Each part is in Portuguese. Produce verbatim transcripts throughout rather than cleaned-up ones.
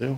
Entendeu?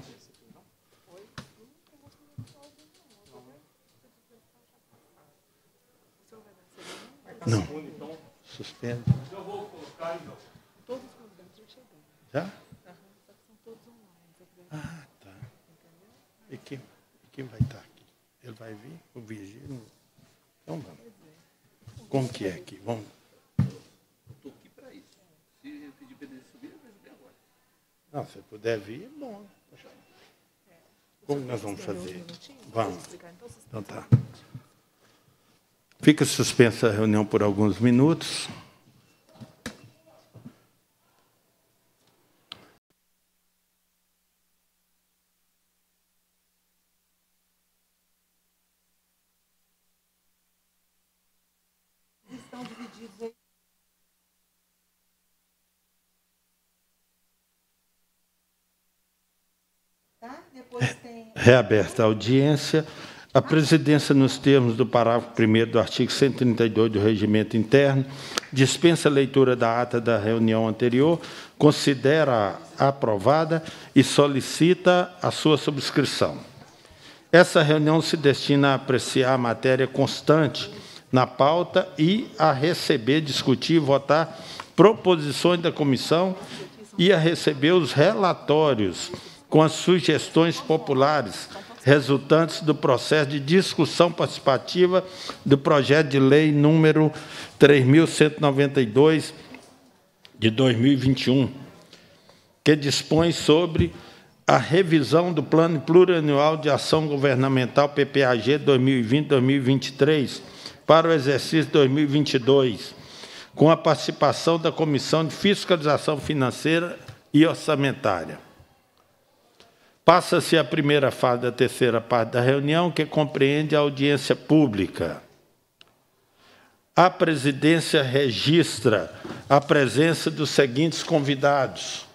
Não. Suspende. Eu vou colocar então. Todos os convidados já chegaram. Já? São todos online. Ah, tá. E quem, quem vai estar aqui? Ele vai vir? O Virgílio? Então vamos. Como que é aqui? Vamos. Eu estou aqui para isso. Se eu pedir para ele subir, eu vou subir agora. Não, se puder vir, é bom. Como nós vamos fazer? Vamos. Então tá. Fica suspensa a reunião por alguns minutos. Estão divididos aí. Tá? Depois tem... Reaberta a audiência. A presidência, nos termos do parágrafo primeiro do artigo cento e trinta e dois do Regimento Interno, dispensa a leitura da ata da reunião anterior, considera aprovada e solicita a sua subscrição. Essa reunião se destina a apreciar a matéria constante na pauta e a receber, discutir e votar proposições da comissão e a receber os relatórios com as sugestões populares resultantes do processo de discussão participativa do projeto de lei número três mil cento e noventa e dois, de dois mil e vinte e um, que dispõe sobre a revisão do Plano Plurianual de Ação Governamental P P A G dois mil e vinte a dois mil e vinte e três para o exercício dois mil e vinte e dois, com a participação da Comissão de Fiscalização Financeira e Orçamentária. Passa-se a primeira fase da terceira parte da reunião, que compreende a audiência pública. A presidência registra a presença dos seguintes convidados: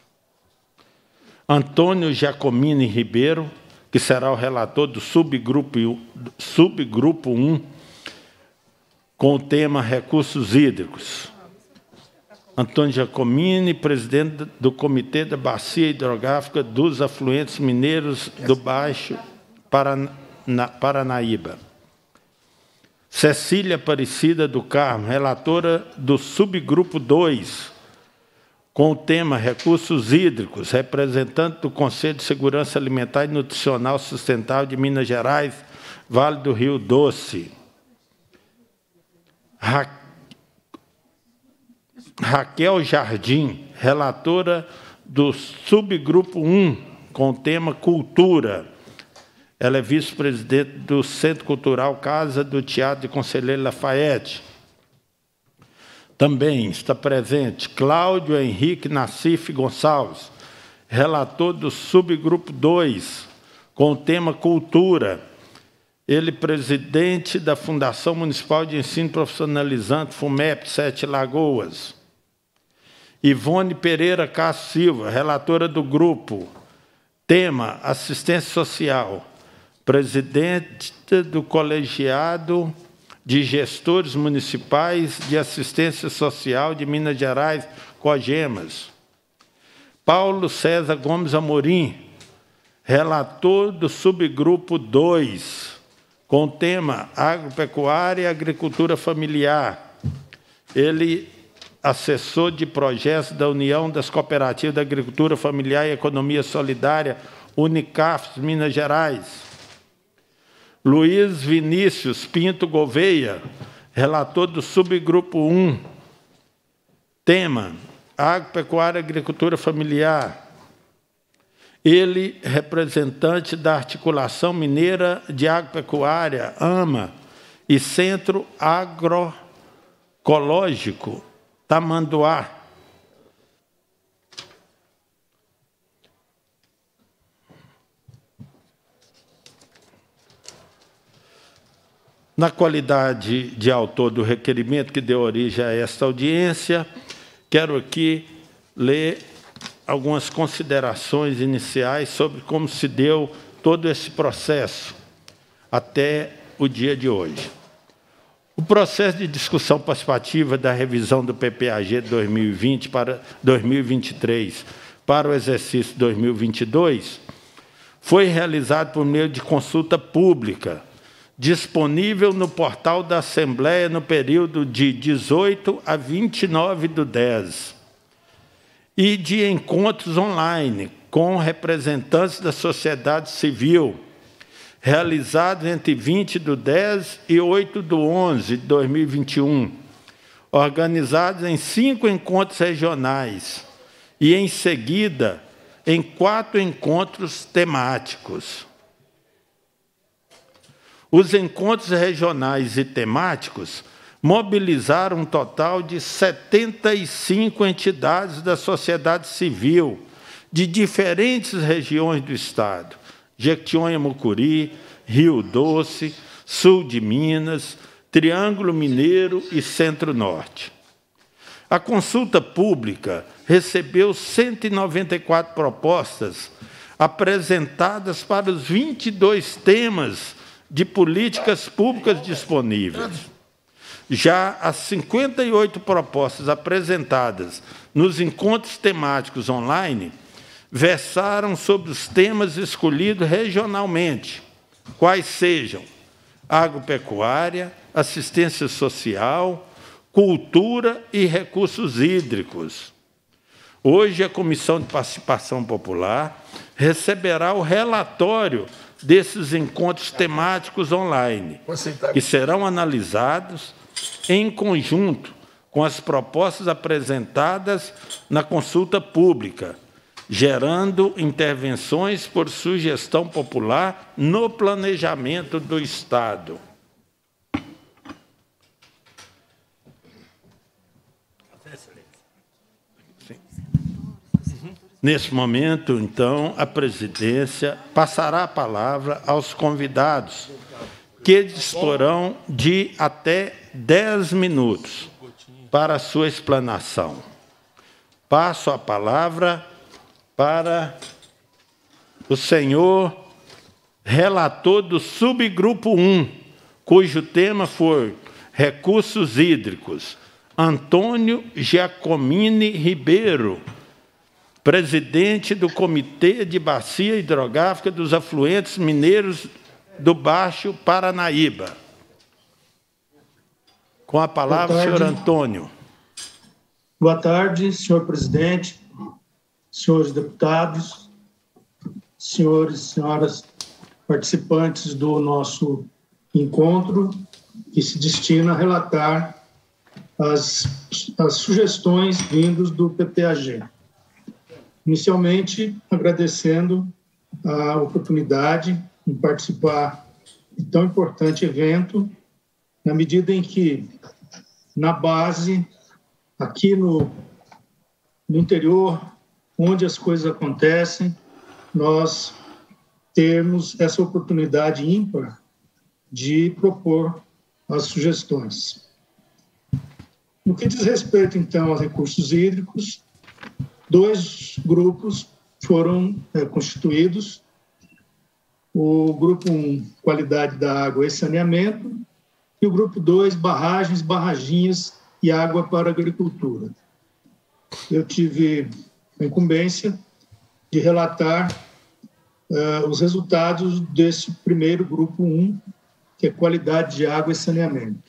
Antônio Giacomini Ribeiro, que será o relator do subgrupo, subgrupo um, com o tema Recursos Hídricos. Antônio Giacomini, presidente do Comitê da Bacia Hidrográfica dos Afluentes Mineiros do Baixo Parana, Paranaíba. Cecília Aparecida do Carmo, relatora do subgrupo dois, com o tema Recursos Hídricos, representante do Conselho de Segurança Alimentar e Nutricional Sustentável de Minas Gerais, Vale do Rio Doce. Ra Raquel Jardim, relatora do subgrupo um, com o tema Cultura. Ela é vice-presidente do Centro Cultural Casa do Teatro de Conselheiro Lafayette. Também está presente Cláudio Henrique Nassif Gonçalves, relator do subgrupo dois, com o tema Cultura. Ele, presidente da Fundação Municipal de Ensino Profissionalizante, FUMEP, Sete Lagoas. Ivone Pereira Castro Silva, relatora do grupo, tema Assistência Social, presidente do Colegiado de Gestores Municipais de Assistência Social de Minas Gerais, COGEMAS. Paulo César Gomes Amorim, relator do subgrupo dois, com o tema Agropecuária e Agricultura Familiar. Ele assessor de projetos da União das Cooperativas da Agricultura Familiar e Economia Solidária, Unicafs, Minas Gerais. Luiz Vinícius Pinto Gouveia, relator do subgrupo um, tema Agropecuária e Agricultura Familiar. Ele, representante da Articulação Mineira de Agropecuária, AMA, e Centro Agroecológico, Tamanduá. Na qualidade de autor do requerimento que deu origem a esta audiência, quero aqui ler algumas considerações iniciais sobre como se deu todo esse processo até o dia de hoje. O processo de discussão participativa da revisão do P P A G dois mil e vinte para dois mil e vinte e três para o exercício dois mil e vinte e dois foi realizado por meio de consulta pública, disponível no portal da Assembleia no período de dezoito a vinte e nove do dez, e de encontros online com representantes da sociedade civil, realizados entre vinte do dez e oito do onze de dois mil e vinte e um, organizados em cinco encontros regionais e, em seguida, em quatro encontros temáticos. Os encontros regionais e temáticos mobilizaram um total de setenta e cinco entidades da sociedade civil de diferentes regiões do Estado: Jequitinhonha-Mucuri, Rio Doce, Sul de Minas, Triângulo Mineiro e Centro-Norte. A consulta pública recebeu cento e noventa e quatro propostas apresentadas para os vinte e dois temas de políticas públicas disponíveis. Já as cinquenta e oito propostas apresentadas nos encontros temáticos online versaram sobre os temas escolhidos regionalmente, quais sejam agropecuária, assistência social, cultura e recursos hídricos. Hoje, a Comissão de Participação Popular receberá o relatório desses encontros temáticos online, que serão analisados em conjunto com as propostas apresentadas na consulta pública, gerando intervenções por sugestão popular no planejamento do Estado. Nesse momento, então, a presidência passará a palavra aos convidados, que disporão de até dez minutos para a sua explanação. Passo a palavra para o senhor relator do subgrupo um, cujo tema foi Recursos Hídricos, Antônio Giacomini Ribeiro, presidente do Comitê de Bacia Hidrográfica dos Afluentes Mineiros do Baixo Paranaíba. Com a palavra, o senhor Antônio. Boa tarde, senhor presidente, senhores deputados, senhores e senhoras participantes do nosso encontro, que se destina a relatar as, as sugestões vindas do P P A G. Inicialmente, agradecendo a oportunidade de participar de tão importante evento, na medida em que, na base, aqui no, no interior, onde as coisas acontecem, nós temos essa oportunidade ímpar de propor as sugestões. No que diz respeito, então, aos recursos hídricos, dois grupos foram é, constituídos. O grupo um, qualidade da água e saneamento, e o grupo dois, barragens, barraginhas e água para a agricultura. Eu tive a incumbência de relatar uh, os resultados desse primeiro grupo um, que é qualidade de água e saneamento.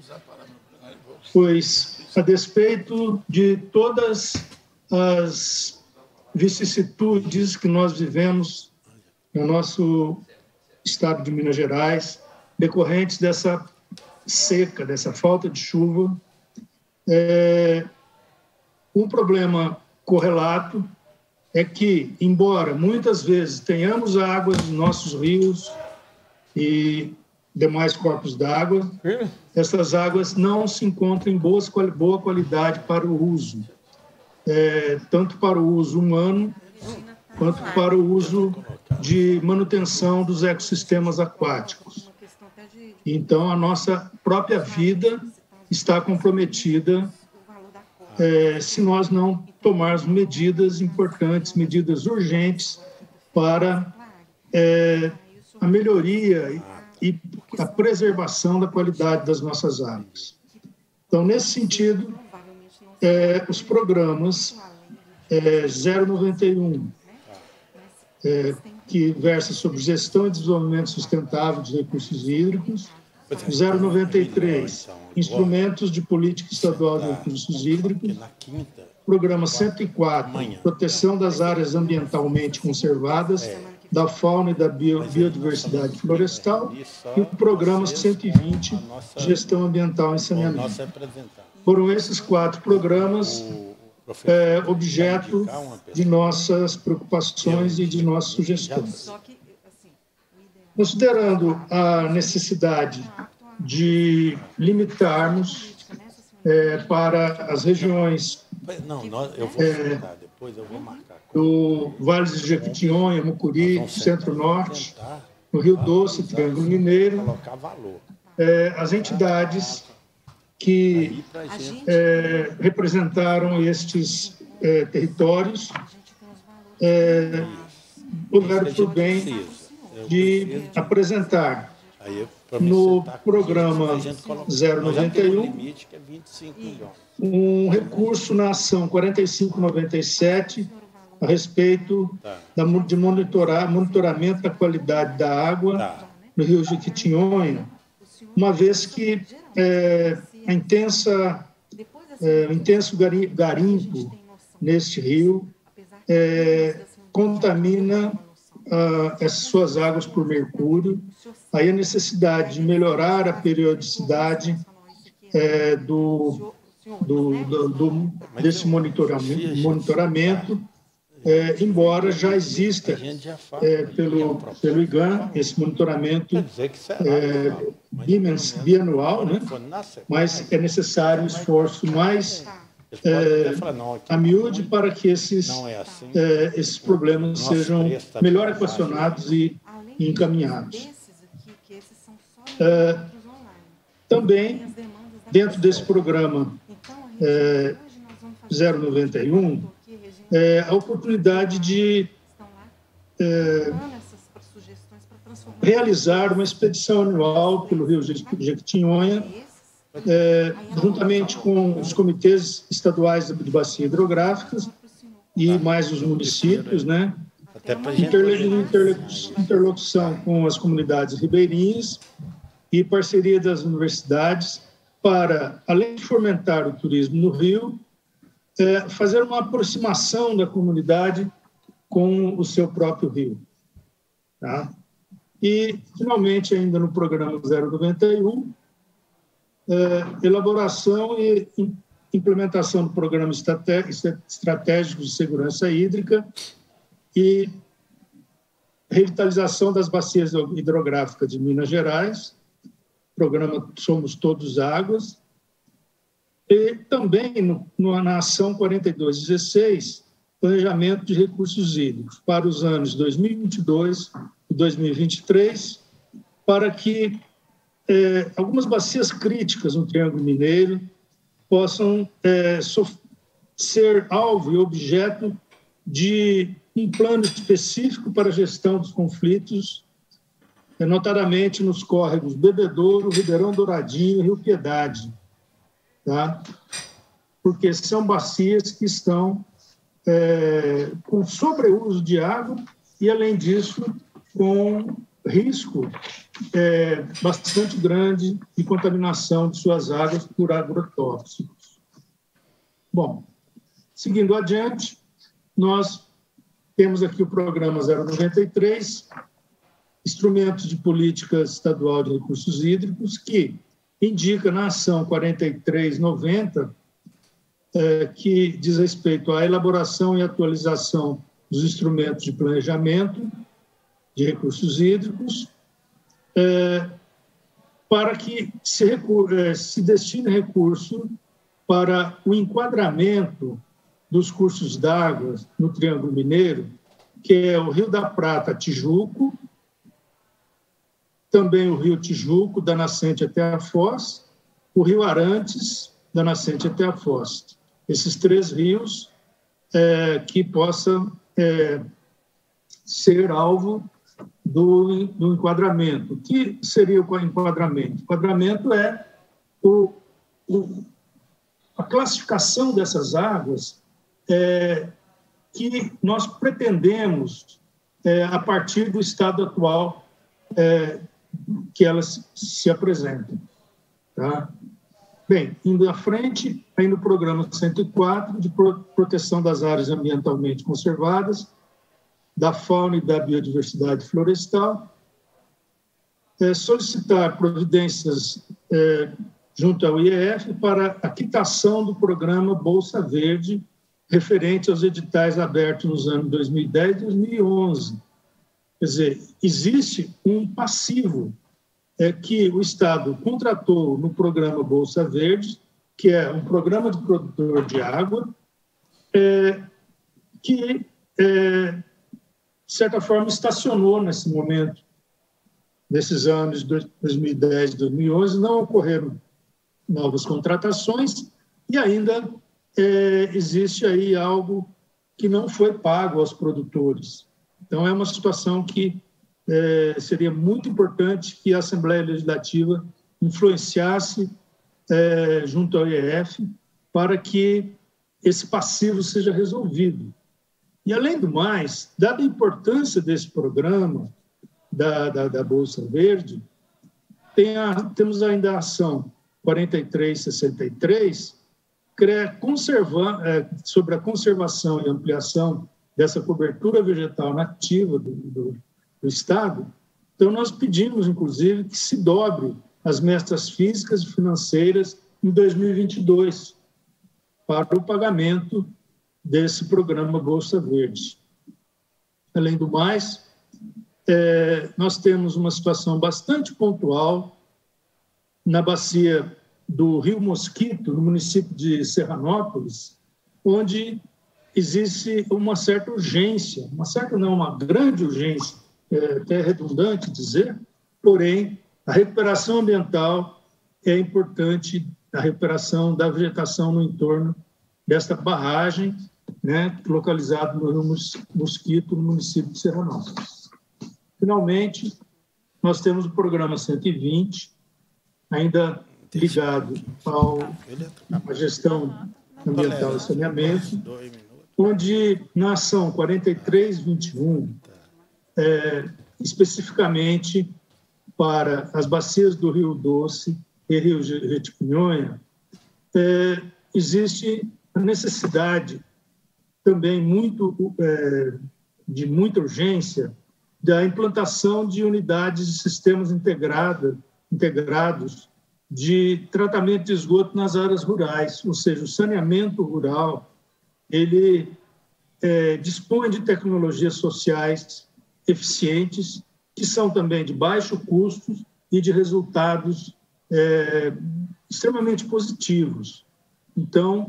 Pois, a despeito de todas as vicissitudes que nós vivemos no nosso estado de Minas Gerais, decorrentes dessa seca, dessa falta de chuva, é, um problema correlato é que, embora muitas vezes tenhamos águas nos nossos rios e demais corpos d'água, essas águas não se encontram em boas, boa qualidade para o uso, é, tanto para o uso humano quanto para o uso de manutenção dos ecossistemas aquáticos. Então, a nossa própria vida está comprometida é, se nós não tomarmos medidas importantes, medidas urgentes para é, a melhoria e a preservação da qualidade das nossas águas. Então, nesse sentido, é, os programas é, zero noventa e um, é, que versa sobre gestão e desenvolvimento sustentável de recursos hídricos. zero noventa e três, instrumentos de política estadual de recursos hídricos. Programa cento e quatro, proteção das áreas ambientalmente conservadas, da fauna e da bio, biodiversidade florestal. E o programa cento e vinte, gestão ambiental e saneamento. Foram esses quatro programas é, objeto de nossas preocupações e de nossas sugestões. Considerando a necessidade de limitarmos é, para as regiões Não, eu vou é, depois eu vou marcar. do Vale de Jequitinhonha, Mucuri, Centro-Norte, no Rio Doce, Triângulo Mineiro, é, as entidades que é, representaram estes é, territórios é, houveram por bem de apresentar no programa zero noventa e um um recurso na ação quarenta e cinco noventa e sete a respeito da, de monitorar, monitoramento da qualidade da água no Rio Jequitinhonha, uma vez que é, a intensa, é, o intenso garimpo neste rio é, contamina ah, as suas águas por mercúrio. Aí a necessidade de melhorar a periodicidade é, do, do, do, do, desse monitoramento, monitoramento é, embora já exista é, pelo, pelo I G A N esse monitoramento é, bianual, né? Mas é necessário um esforço mais é, a miúde para que esses, é, esses problemas sejam melhor equacionados e, e encaminhados. É, também, dentro desse programa é, zero noventa e um, é, a oportunidade de é, realizar uma expedição anual pelo Rio Jequitinhonha, é, juntamente com os comitês estaduais de bacia hidrográficas e mais os municípios, né? Interlocução com as comunidades ribeirinhas e parceria das universidades para, além de fomentar o turismo no Rio, é, fazer uma aproximação da comunidade com o seu próprio rio. Tá? E, finalmente, ainda no programa zero noventa e um, é, elaboração e implementação do programa estratégico de segurança hídrica e revitalização das bacias hidrográficas de Minas Gerais, programa Somos Todos Águas, e também no, no, na ação quarenta e dois dezesseis, planejamento de recursos hídricos para os anos dois mil e vinte e dois e dois mil e vinte e três, para que é, algumas bacias críticas no Triângulo Mineiro possam é, ser alvo e objeto de um plano específico para a gestão dos conflitos, notadamente nos córregos Bebedouro, Ribeirão Douradinho e Rio Piedade, tá? Porque são bacias que estão é, com sobreuso de água e, além disso, com risco é, bastante grande de contaminação de suas águas por agrotóxicos. Bom, seguindo adiante, nós temos aqui o programa zero noventa e três, Instrumentos de Política Estadual de Recursos Hídricos, que indica na ação quarenta e três noventa, é, que diz respeito à elaboração e atualização dos instrumentos de planejamento de recursos hídricos, é, para que se, é, se destine recurso para o enquadramento dos cursos d'água no Triângulo Mineiro, que é o Rio da Prata, Tijuco, também o Rio Tijuco, da nascente até a foz, o Rio Arantes, da nascente até a foz. Esses três rios é, que possam é, ser alvo do, do enquadramento. O que seria o enquadramento? O enquadramento é o, o, a classificação dessas águas é, que nós pretendemos, é, a partir do estado atual é, que elas se apresentam. Tá? Bem, indo à frente, aí no programa cento e quatro, de proteção das áreas ambientalmente conservadas, da fauna e da biodiversidade florestal, é, solicitar providências é, junto ao I E F para a quitação do programa Bolsa Verde, referente aos editais abertos nos anos dois mil e dez e dois mil e onze. Quer dizer, existe um passivo é, que o Estado contratou no programa Bolsa Verde, que é um programa de produtor de água, é, que, é, de certa forma, estacionou nesse momento, nesses anos de dois mil e dez e dois mil e onze, não ocorreram novas contratações e ainda é, existe aí algo que não foi pago aos produtores. Então, é uma situação que é, seria muito importante que a Assembleia Legislativa influenciasse é, junto ao I E F para que esse passivo seja resolvido. E, além do mais, dada a importância desse programa da, da, da Bolsa Verde, tem a, temos ainda a ação quarenta e três sessenta e três, conserva, é, sobre a conservação e ampliação dessa cobertura vegetal nativa do, do, do Estado. Então, nós pedimos, inclusive, que se dobre as mestras físicas e financeiras em dois mil e vinte e dois para o pagamento desse programa Bolsa Verde. Além do mais, é, nós temos uma situação bastante pontual na bacia do Rio Mosquito, no município de Serranópolis, onde existe uma certa urgência, uma certa não, uma grande urgência, é até redundante dizer, porém, a recuperação ambiental é importante, a recuperação da vegetação no entorno desta barragem, né, localizada no Rio Mosquito, no município de Serranópolis. Finalmente, nós temos o programa cento e vinte, ainda ligado ao, à gestão ambiental e saneamento, onde na ação quarenta e três vinte e um, é, especificamente para as bacias do Rio Doce e Rio Jequitinhonha, é, existe a necessidade também muito, é, de muita urgência da implantação de unidades de sistemas integrada, integrados de tratamento de esgoto nas áreas rurais, ou seja, o saneamento rural, ele é, dispõe de tecnologias sociais eficientes, que são também de baixo custo e de resultados é, extremamente positivos. Então,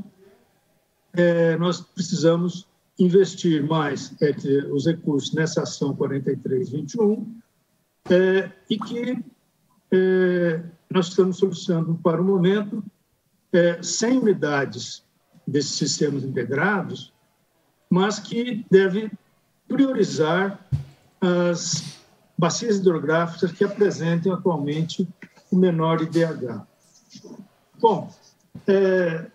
é, nós precisamos investir mais é, os recursos nessa ação quarenta e três vinte e um é, e que é, nós estamos solicitando para o momento é, cem unidades desses sistemas integrados, mas que deve priorizar as bacias hidrográficas que apresentem atualmente o menor I D H. Bom, é,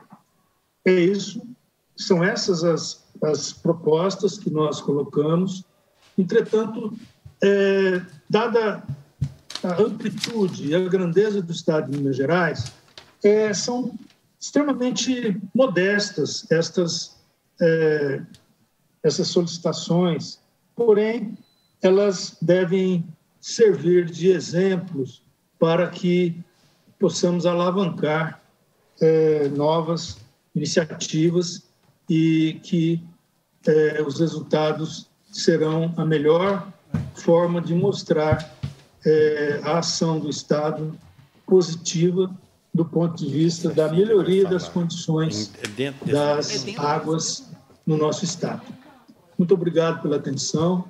é isso, são essas as, as propostas que nós colocamos. Entretanto, é, dada a amplitude e a grandeza do Estado de Minas Gerais, é, são extremamente modestas estas, é, essas solicitações, porém, elas devem servir de exemplos para que possamos alavancar é, novas iniciativas e que é, os resultados serão a melhor forma de mostrar é, a ação do Estado positiva do ponto de vista da melhoria das condições das águas no nosso Estado. Muito obrigado pela atenção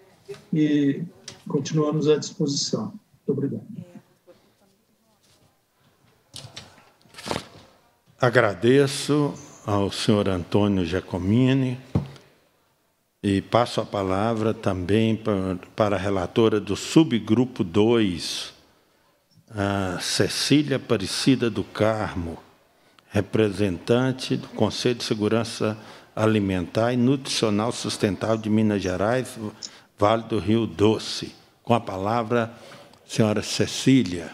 e continuamos à disposição. Muito obrigado. Agradeço ao senhor Antônio Giacomini e passo a palavra também para a relatora do subgrupo dois, a Cecília Aparecida do Carmo, representante do Conselho de Segurança alimentar e nutricional sustentável de Minas Gerais, Vale do Rio Doce. Com a palavra, a senhora Cecília.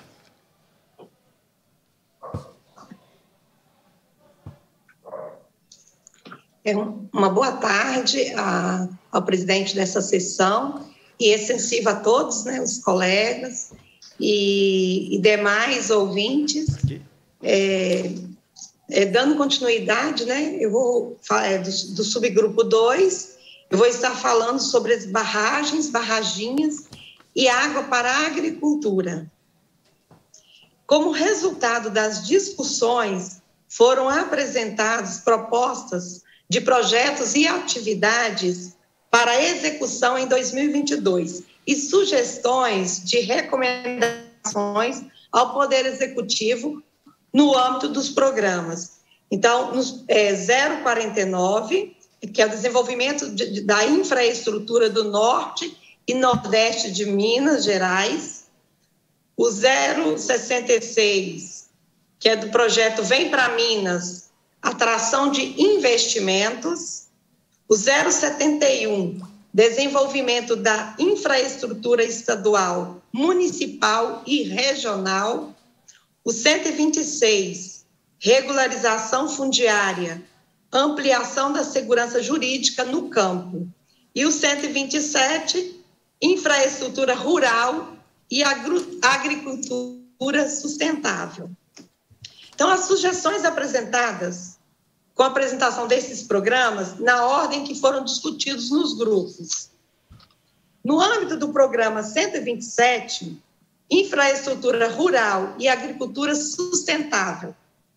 É uma boa tarde a, ao presidente dessa sessão e extensiva a todos, né, os colegas e, e demais ouvintes. É, é, dando continuidade, né, eu vou é, do, do subgrupo dois, eu vou estar falando sobre as barragens, barraginhas e água para a agricultura. Como resultado das discussões, foram apresentadas propostas de projetos e atividades para execução em dois mil e vinte e dois e sugestões de recomendações ao Poder Executivo no âmbito dos programas. Então, no é, zero quarenta e nove, que é o desenvolvimento de, de, da infraestrutura do Norte e Nordeste de Minas Gerais, o zero sessenta e seis, que é do projeto Vem para Minas, atração de investimentos, o zero setenta e um, desenvolvimento da infraestrutura estadual, municipal e regional, o cento e vinte e seis, regularização fundiária, ampliação da segurança jurídica no campo, e o cento e vinte e sete, infraestrutura rural e agro- agricultura sustentável. Então, as sugestões apresentadas com a apresentação desses programas, na ordem que foram discutidos nos grupos. No âmbito do programa cento e vinte e sete, infraestrutura rural e agricultura sustentável,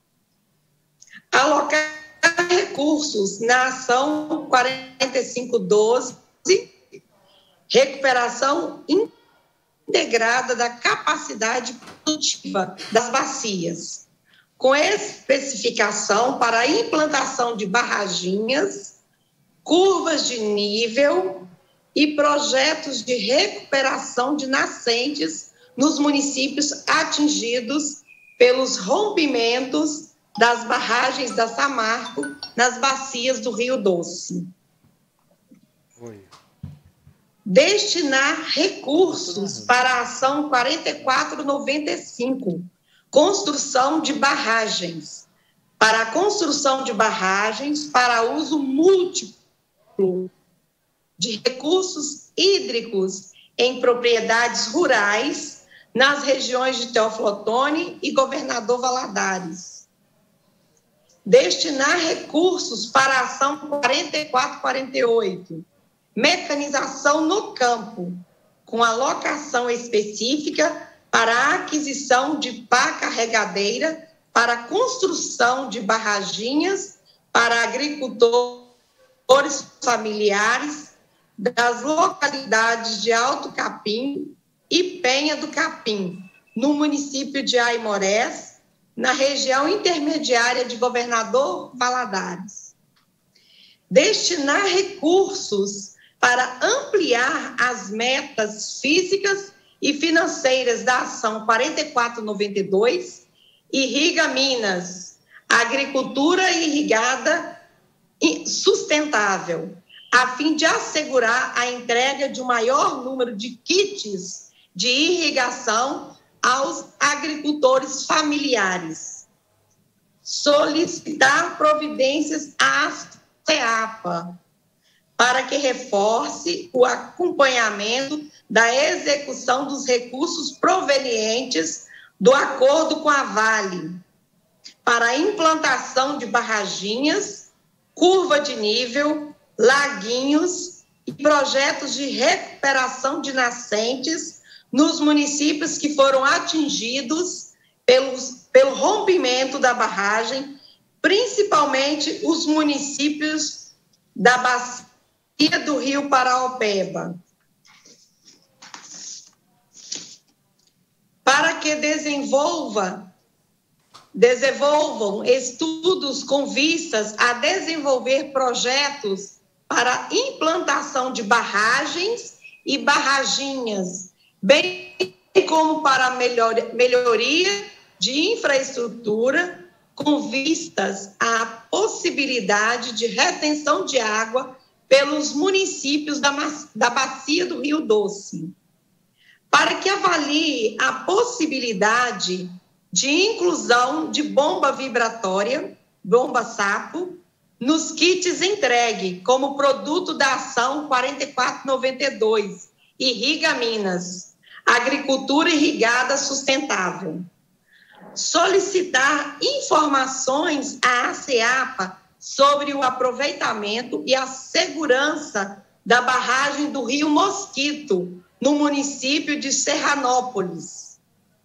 alocar recursos na ação quarenta e cinco doze, recuperação integrada da capacidade produtiva das bacias, com especificação para a implantação de barraginhas, curvas de nível e projetos de recuperação de nascentes nos municípios atingidos pelos rompimentos das barragens da Samarco nas bacias do Rio Doce. Oi. Destinar recursos para a ação quarenta e quatro noventa e cinco, construção de barragens, para a construção de barragens para uso múltiplo de recursos hídricos em propriedades rurais nas regiões de Teófilo Otoni e Governador Valadares. Destinar recursos para a ação quarenta e quatro quarenta e oito, mecanização no campo, com alocação específica para a aquisição de pá carregadeira, para a construção de barraginhas para agricultores familiares das localidades de Alto Capim e Penha do Capim, no município de Aimorés, na região intermediária de Governador Valadares. Destinar recursos para ampliar as metas físicas e financeiras da ação quarenta e quatro noventa e dois, Irriga Minas, agricultura irrigada e sustentável, a fim de assegurar a entrega de um maior número de kits de irrigação aos agricultores familiares. Solicitar providências à CEAPA para que reforce o acompanhamento da execução dos recursos provenientes do acordo com a Vale para a implantação de barraginhas, curva de nível, laguinhos e projetos de recuperação de nascentes nos municípios que foram atingidos pelos, pelo rompimento da barragem, principalmente os municípios da bacia do Rio Paraopeba, para que desenvolva, desenvolvam estudos com vistas a desenvolver projetos para implantação de barragens e barraginhas, bem como para melhor, melhoria de infraestrutura com vistas à possibilidade de retenção de água pelos municípios da, da bacia do Rio Doce, para que avalie a possibilidade de inclusão de bomba vibratória, bomba sapo, nos kits entregue como produto da ação quarenta e quatro noventa e dois, Irriga Minas, Agricultura Irrigada Sustentável. Solicitar informações à ACEAPA sobre o aproveitamento e a segurança da barragem do Rio Mosquito, no município de Serranópolis.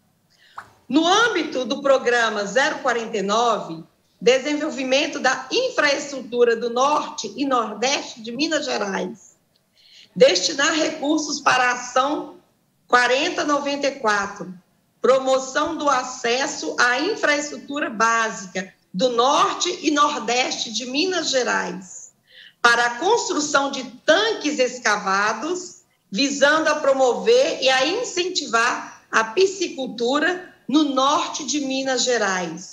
No âmbito do programa zero quarenta e nove, Desenvolvimento da Infraestrutura do Norte e Nordeste de Minas Gerais, destinar recursos para a ação quarenta noventa e quatro, promoção do acesso à infraestrutura básica do Norte e Nordeste de Minas Gerais, para a construção de tanques escavados, visando a promover e a incentivar a piscicultura no Norte de Minas Gerais.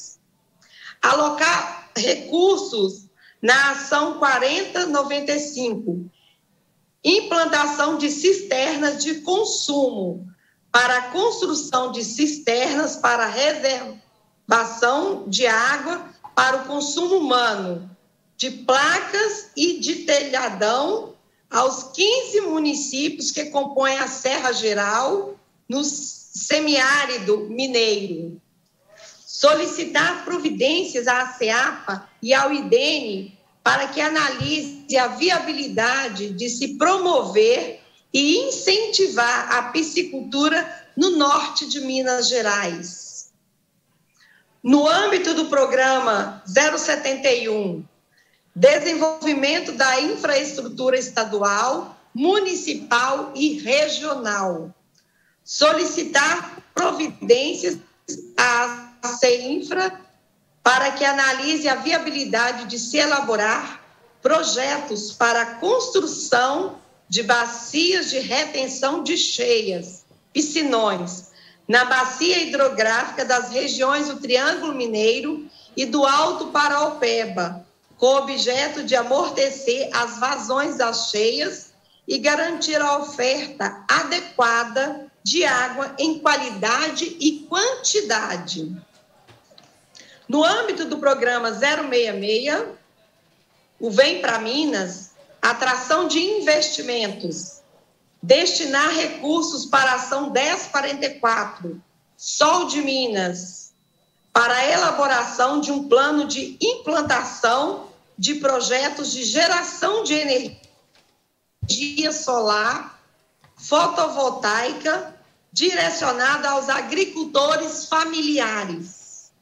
Alocar recursos na ação quarenta noventa e cinco, implantação de cisternas de consumo, para a construção de cisternas para reservação de água para o consumo humano, de placas e de telhadão aos quinze municípios que compõem a Serra Geral, no semiárido mineiro. Solicitar providências à ACEAPA e ao I D E N para que analise a viabilidade de se promover e incentivar a piscicultura no norte de Minas Gerais. No âmbito do programa zero setenta e um, Desenvolvimento da Infraestrutura Estadual, Municipal e Regional, solicitar providências à CEINFRA para que analise a viabilidade de se elaborar projetos para a construção de bacias de retenção de cheias, piscinões, na bacia hidrográfica das regiões do Triângulo Mineiro e do Alto Paraopeba, com o objeto de amortecer as vazões das cheias e garantir a oferta adequada de água em qualidade e quantidade. No âmbito do programa zero seis seis, o Vem para Minas, atração de investimentos, destinar recursos para a ação dez quarenta e quatro, Sol de Minas, para a elaboração de um plano de implantação de projetos de geração de energia solar, fotovoltaica, direcionada aos agricultores familiares.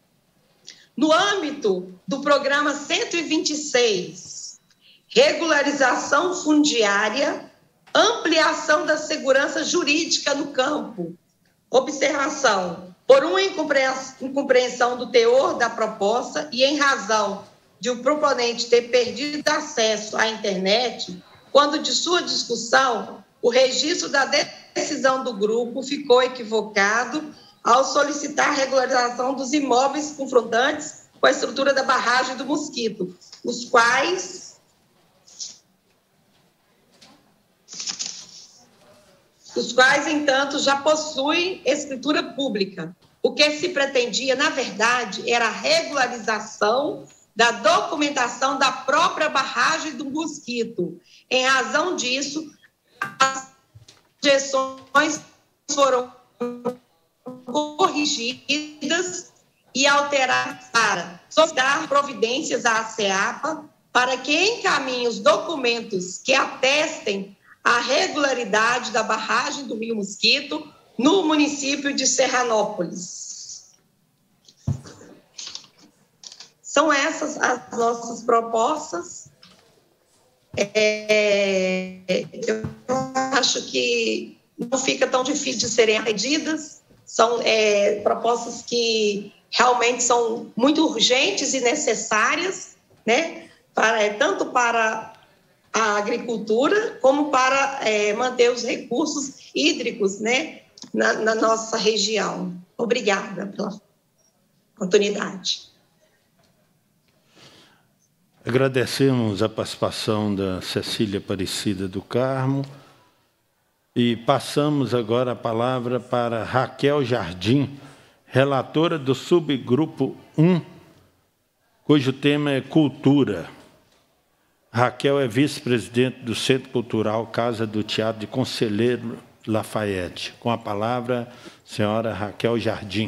No âmbito do programa cento e vinte e seis, regularização fundiária, ampliação da segurança jurídica no campo. Observação: por uma incompreensão do teor da proposta e em razão de o proponente ter perdido acesso à internet, quando de sua discussão, o registro da decisão do grupo ficou equivocado ao solicitar a regularização dos imóveis confrontantes com a estrutura da barragem do Mosquito, os quais, os quais, entanto, já possuem escritura pública. O que se pretendia, na verdade, era a regularização da documentação da própria barragem do Mosquito. Em razão disso, as objeções foram corrigidas e alteradas para solicitar providências à ACEAPA para que encaminhe os documentos que atestem a regularidade da barragem do Rio Mosquito no município de Serranópolis. São essas as nossas propostas. É, eu acho que não fica tão difícil de serem atendidas. São é, propostas que realmente são muito urgentes e necessárias, né, para, tanto para a agricultura como para é, manter os recursos hídricos, né, na, na nossa região. Obrigada pela oportunidade. Agradecemos a participação da Cecília Aparecida do Carmo e passamos agora a palavra para Raquel Jardim, relatora do subgrupo um, cujo tema é Cultura. Raquel é vice-presidente do Centro Cultural Casa do Teatro de Conselheiro Lafayette. Com a palavra, senhora Raquel Jardim.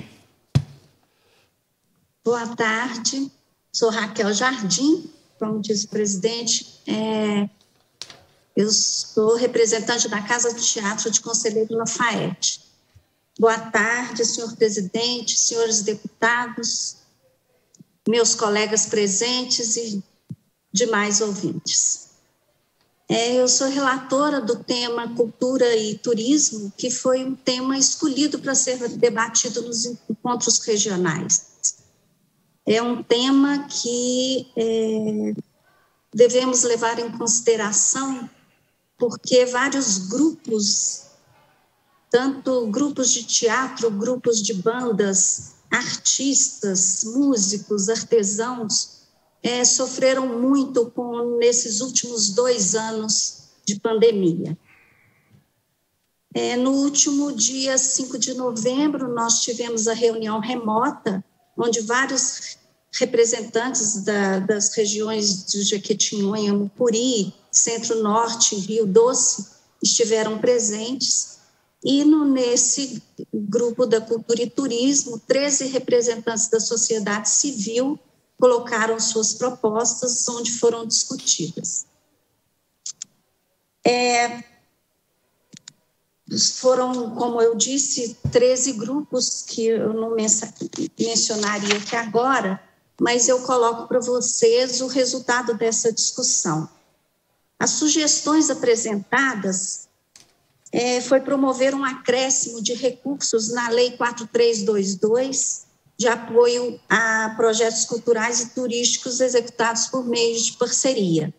Boa tarde, sou Raquel Jardim, como diz o presidente, é, eu sou representante da Casa do Teatro de Conselheiro Lafayette. Boa tarde, senhor presidente, senhores deputados, meus colegas presentes e demais ouvintes. É, eu sou relatora do tema Cultura e Turismo, que foi um tema escolhido para ser debatido nos encontros regionais. É um tema que é, devemos levar em consideração, porque vários grupos, tanto grupos de teatro, grupos de bandas, artistas, músicos, artesãos, é, sofreram muito com, nesses últimos dois anos de pandemia. É, no último dia cinco de novembro, nós tivemos a reunião remota, onde vários representantes da, das regiões de Jequitinhonha, Mucuri, Centro-Norte, Rio Doce, estiveram presentes, e no, nesse grupo da Cultura e Turismo, treze representantes da sociedade civil colocaram suas propostas, onde foram discutidas. É, foram, como eu disse, treze grupos que eu não mencionaria aqui agora, mas eu coloco para vocês o resultado dessa discussão. As sugestões apresentadas é, foi promover um acréscimo de recursos na Lei quatro mil trezentos e vinte e dois, de apoio a projetos culturais e turísticos executados por meio de parceria.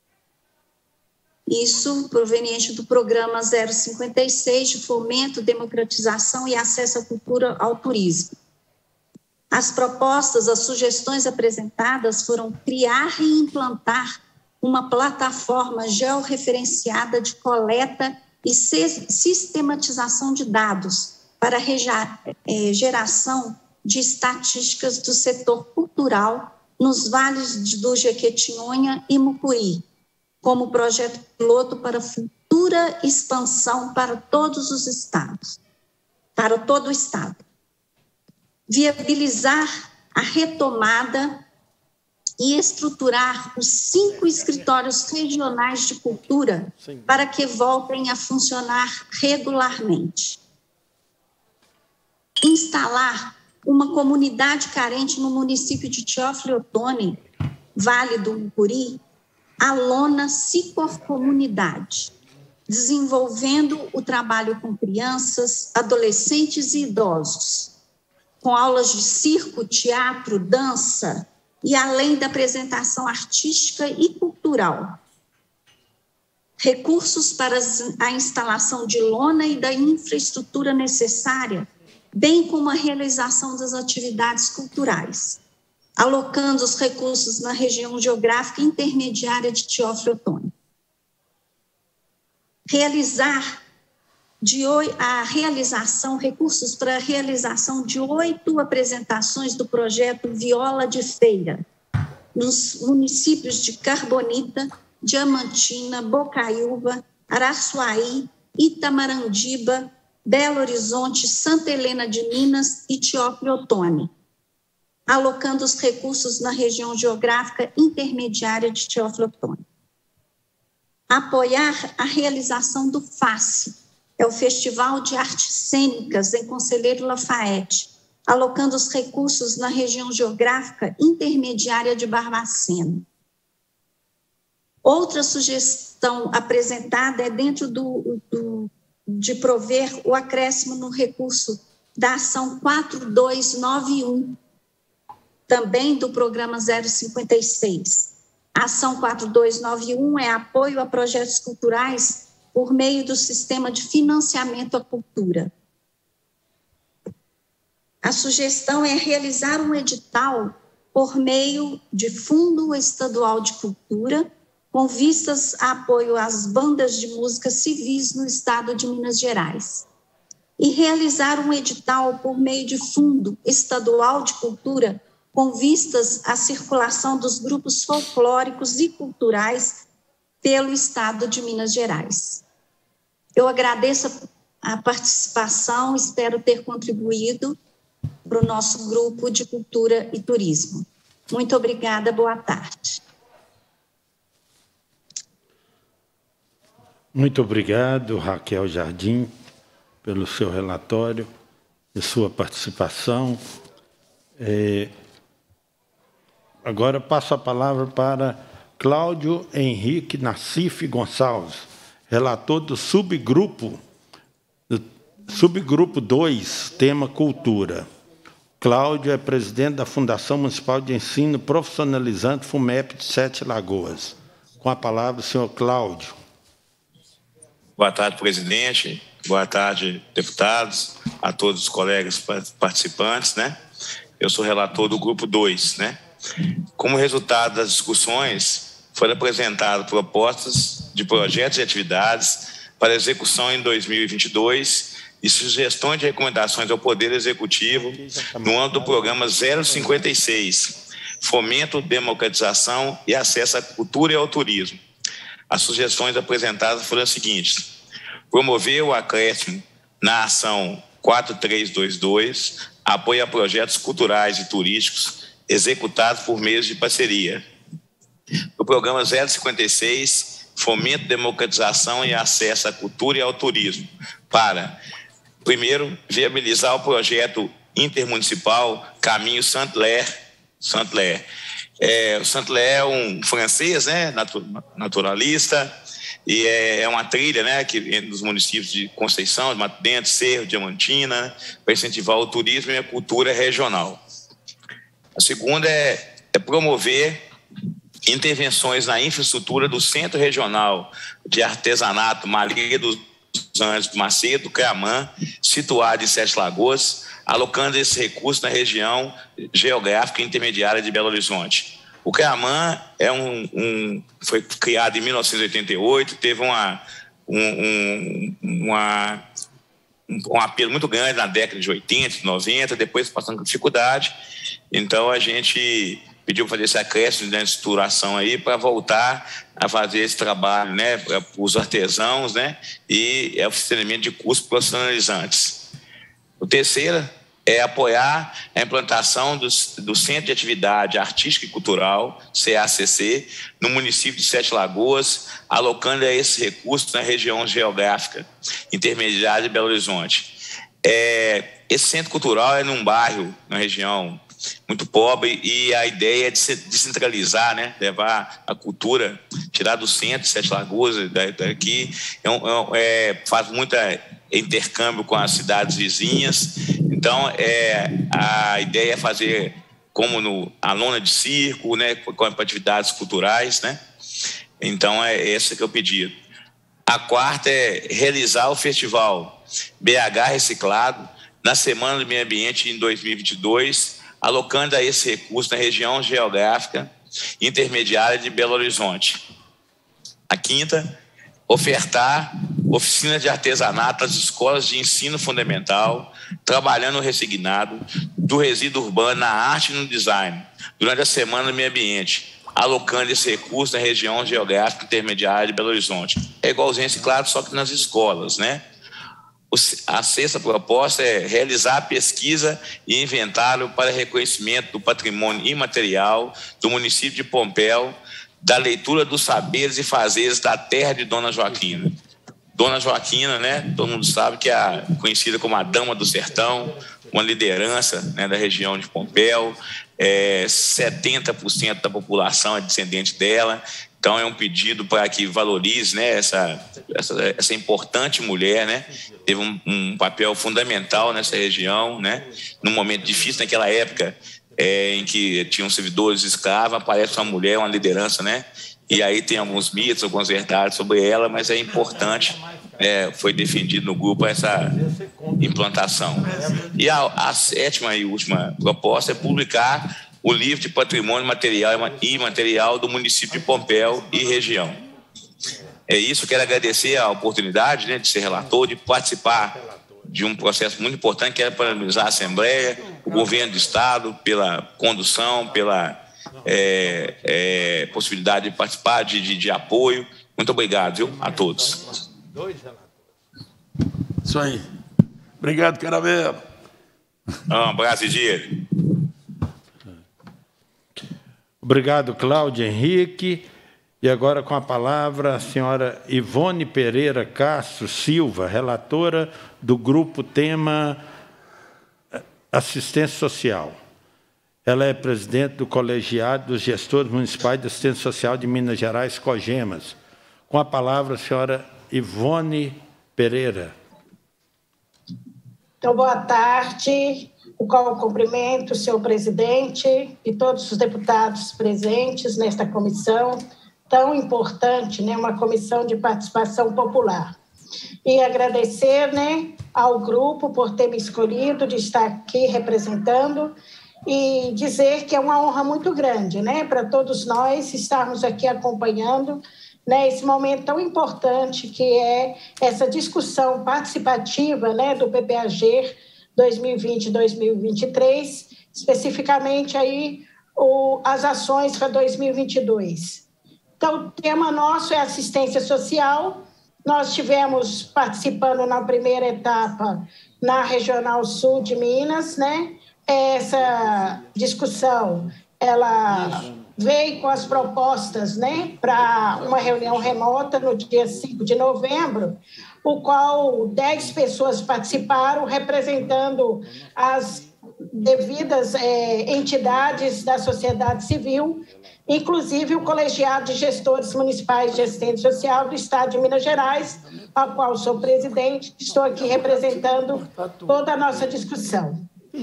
Isso proveniente do programa zero cinquenta e seis de fomento, democratização e acesso à cultura ao turismo. As propostas, as sugestões apresentadas foram criar e implantar uma plataforma georreferenciada de coleta e sistematização de dados para a geração de estatísticas do setor cultural nos vales do Jequitinhonha e Mucuri, como projeto piloto para futura expansão para todos os estados, para todo o estado. Viabilizar a retomada e estruturar os cinco escritórios regionais de cultura para que voltem a funcionar regularmente. Instalar uma comunidade carente no município de Teófilo Otoni, Vale do Mucuri, a Lona Cicor-Comunidade, desenvolvendo o trabalho com crianças, adolescentes e idosos, com aulas de circo, teatro, dança, e além da apresentação artística e cultural. Recursos para a instalação de lona e da infraestrutura necessária, bem como a realização das atividades culturais, alocando os recursos na região geográfica intermediária de Teófilo Otoni. Realizar de a realização, recursos para a realização de oito apresentações do projeto Viola de Feira, nos municípios de Carbonita, Diamantina, Bocaiúva, Araçuaí, Itamarandiba, Belo Horizonte, Santa Helena de Minas e Teófilo Otoni, alocando os recursos na região geográfica intermediária de Teófilo Otoni. Apoiar a realização do FACE, é o Festival de Artes Cênicas em Conselheiro Lafayette, alocando os recursos na região geográfica intermediária de Barbacena. Outra sugestão apresentada é dentro do, do, de prover o acréscimo no recurso da ação quatro mil duzentos e noventa e um, também do programa zero cinquenta e seis. A ação quatro mil duzentos e noventa e um é apoio a projetos culturais por meio do sistema de financiamento à cultura. A sugestão é realizar um edital por meio de Fundo Estadual de Cultura, com vistas a apoio às bandas de música civis no estado de Minas Gerais. E realizar um edital por meio de Fundo Estadual de Cultura, com vistas à circulação dos grupos folclóricos e culturais pelo estado de Minas Gerais. Eu agradeço a participação, espero ter contribuído para o nosso grupo de Cultura e Turismo. Muito obrigada, boa tarde. Muito obrigado, Raquel Jardim, pelo seu relatório e sua participação. É... Agora passo a palavra para Cláudio Henrique Nassif Gonçalves, relator do subgrupo, do subgrupo dois, tema Cultura. Cláudio é presidente da Fundação Municipal de Ensino Profissionalizante FUMEP de Sete Lagoas. Com a palavra, o senhor Cláudio. Boa tarde, presidente. Boa tarde, deputados, a todos os colegas participantes, né? Eu sou relator do grupo dois, né? Como resultado das discussões, foram apresentadas propostas de projetos e atividades para execução em dois mil e vinte e dois e sugestões de recomendações ao Poder Executivo no âmbito do programa zero cinquenta e seis, Fomento, Democratização e Acesso à Cultura e ao Turismo. As sugestões apresentadas foram as seguintes: promover o acréscimo na ação quatro três dois dois, apoio a projetos culturais e turísticos executados por meios de parceria. O programa zero cinquenta e seis, Fomento, Democratização e Acesso à Cultura e ao Turismo, para, primeiro, viabilizar o projeto intermunicipal Caminho Saint-Hilaire. Saint-Hilaire. É, o Saint-Hilaire é um francês, né, naturalista, e é uma trilha, né, que nos municípios de Conceição, de Mato Dentro, Cerro, Diamantina, para incentivar o turismo e a cultura regional. A segunda é, é promover intervenções na infraestrutura do Centro Regional de Artesanato Maria dos Anjos Macedo, CREAMAN, situado em Sete Lagoas, alocando esse recurso na região geográfica intermediária de Belo Horizonte. O CREAMAN é um, um, foi criado em mil novecentos e oitenta e oito, teve uma, um, um, uma, um apelo muito grande na década de oitenta, noventa, depois passando com dificuldade. Então, a gente pediu para fazer esse acréscimo de estruturação aí para voltar a fazer esse trabalho, né, para os artesãos, né, e é o oferecimento de cursos profissionalizantes. O terceiro é apoiar a implantação do, do Centro de Atividade Artística e Cultural, C A C C, no município de Sete Lagoas, alocando esse recurso na região geográfica intermediária de Belo Horizonte. É, esse centro cultural é num bairro, na região muito pobre, e a ideia é de se descentralizar, né, levar a cultura, tirar do centro de Sete Lagoas, daqui, é, é, faz muito intercâmbio com as cidades vizinhas. Então, é, a ideia é fazer como no a lona de circo, né, com atividades culturais, né? Então, é esse que é o pedido. A quarta é realizar o festival B H Reciclado na Semana do Meio Ambiente em dois mil e vinte e dois, alocando a esse recurso na região geográfica intermediária de Belo Horizonte. A quinta, ofertar oficinas de artesanato às escolas de ensino fundamental, trabalhando o resignado do resíduo urbano na arte e no design, durante a Semana do Meio Ambiente, alocando esse recurso na região geográfica intermediária de Belo Horizonte. É igualzinho reciclado, só que nas escolas, né? A sexta proposta é realizar pesquisa e inventário para reconhecimento do patrimônio imaterial do município de Pompéu, da leitura dos saberes e fazeres da terra de Dona Joaquina. Dona Joaquina, né, todo mundo sabe que é conhecida como a Dama do Sertão, uma liderança, né, da região de Pompéu, é, setenta por cento da população é descendente dela. Então, é um pedido para que valorize, né, essa, essa, essa importante mulher, né, teve um, um papel fundamental nessa região, né, num momento difícil naquela época, é, em que tinham servidores escravos, aparece uma mulher, uma liderança, né, e aí tem alguns mitos, algumas verdades sobre ela, mas é importante, né, foi defendido no grupo essa implantação. E a, a sétima e última proposta é publicar o livro de patrimônio material e imaterial do município de Pompéu e região. É isso, quero agradecer a oportunidade, né, de ser relator, de participar de um processo muito importante, quero parabenizar a Assembleia, o governo do Estado, pela condução, pela é, é, possibilidade de participar, de, de, de apoio. Muito obrigado, viu, a todos. Isso aí. Obrigado, Caravela. Um abraço, Edir. Obrigado, Cláudio Henrique. E agora com a palavra a senhora Ivone Pereira Castro Silva, relatora do grupo tema Assistência Social. Ela é presidente do Colegiado dos Gestores Municipais de Assistência Social de Minas Gerais, COGEMAS. Com a palavra a senhora Ivone Pereira. Então, boa tarde. O qual cumprimento o senhor presidente e todos os deputados presentes nesta comissão tão importante, né, uma comissão de participação popular. E agradecer, né, ao grupo por ter me escolhido de estar aqui representando e dizer que é uma honra muito grande, né, para todos nós estarmos aqui acompanhando, né, esse momento tão importante que é essa discussão participativa, né, do P P A G dois mil e vinte a dois mil e vinte e três, especificamente aí o, as ações para dois mil e vinte e dois. Então, o tema nosso é assistência social. Nós tivemos participando na primeira etapa na Regional Sul de Minas, né? Essa discussão, ela veio com as propostas, né, para uma reunião remota no dia cinco de novembro, o qual dez pessoas participaram, representando as devidas é, entidades da sociedade civil, inclusive o Colegiado de Gestores Municipais de Assistência Social do Estado de Minas Gerais, ao qual sou presidente, estou aqui representando toda a nossa discussão.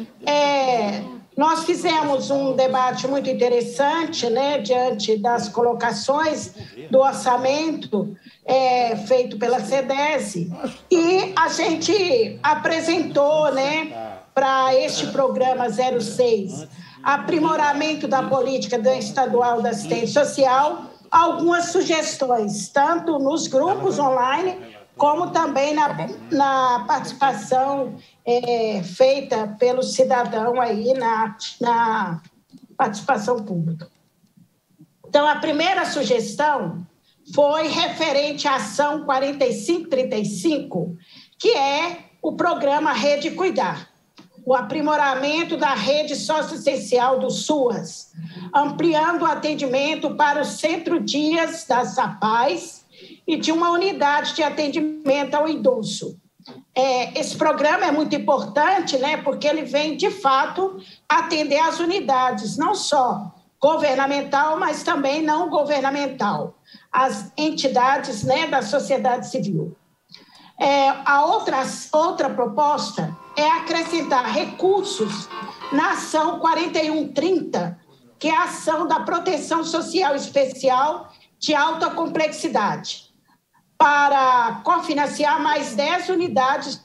É, nós fizemos um debate muito interessante, né, diante das colocações do orçamento é, feito pela SEDESE, e a gente apresentou, né, para este programa zero seis, aprimoramento da política estadual da assistência social, algumas sugestões, tanto nos grupos online, como também na, na participação é, feita pelo cidadão aí na, na participação pública. Então, a primeira sugestão foi referente à ação quarenta e cinco trinta e cinco, que é o programa Rede Cuidar, o aprimoramento da rede socioessencial do SUAS, ampliando o atendimento para os centro-dias das SAPAIs e de uma unidade de atendimento ao idoso. É, esse programa é muito importante, né, porque ele vem, de fato, atender as unidades, não só governamental, mas também não governamental, as entidades, né, da sociedade civil. É, a outra, outra proposta é acrescentar recursos na ação quarenta e um trinta, que é a ação da proteção social especial de alta complexidade, para cofinanciar mais dez unidades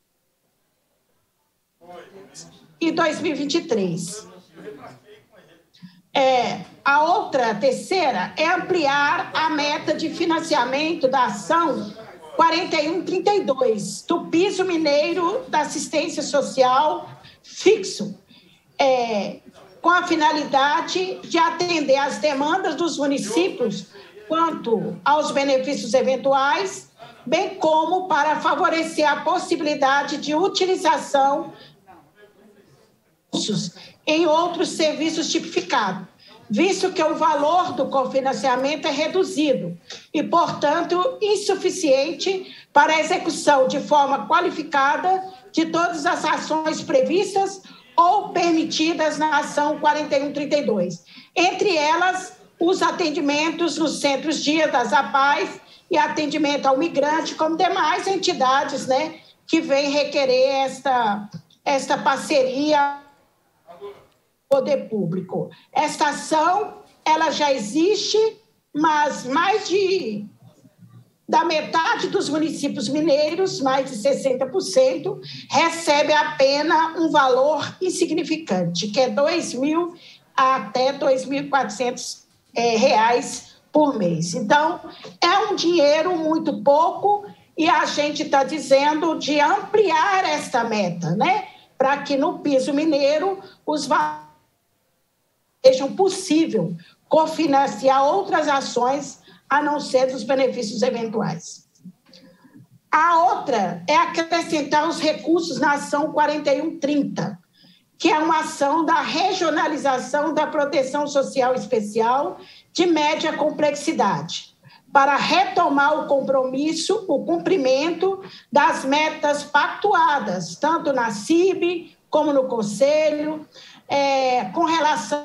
em dois mil e vinte e três. É, a outra, a terceira, é ampliar a meta de financiamento da ação quarenta e um trinta e dois, do piso mineiro da assistência social fixo, é, com a finalidade de atender às demandas dos municípios quanto aos benefícios eventuais, bem como para favorecer a possibilidade de utilização em outros serviços tipificados, visto que o valor do cofinanciamento é reduzido e, portanto, insuficiente para a execução de forma qualificada de todas as ações previstas ou permitidas na ação quarenta e um trinta e dois, entre elas os atendimentos nos centros-dia das APAIs e atendimento ao migrante, como demais entidades, né, que vêm requerer esta, esta parceria poder público. Esta ação, ela já existe, mas mais de da metade dos municípios mineiros, mais de sessenta por cento, recebe apenas um valor insignificante, que é dois mil a até dois mil e quatrocentos é, reais por mês. Então, é um dinheiro muito pouco e a gente está dizendo de ampliar esta meta, né? Para que no piso mineiro os valores sejam possível cofinanciar outras ações a não ser dos benefícios eventuais. A outra é acrescentar os recursos na ação quarenta e um trinta, que é uma ação da regionalização da proteção social especial de média complexidade, para retomar o compromisso, o cumprimento das metas pactuadas, tanto na C I B como no Conselho, é, com relação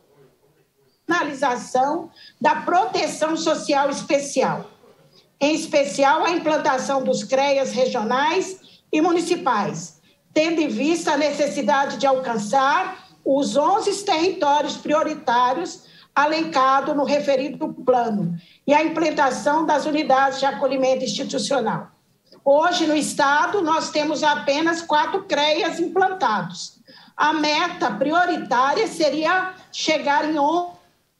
à regionalização da proteção social especial, em especial a implantação dos CREAs regionais e municipais, tendo em vista a necessidade de alcançar os onze territórios prioritários alencados no referido plano e a implantação das unidades de acolhimento institucional. Hoje, no Estado, nós temos apenas quatro CREAs implantados. A meta prioritária seria chegar em onze.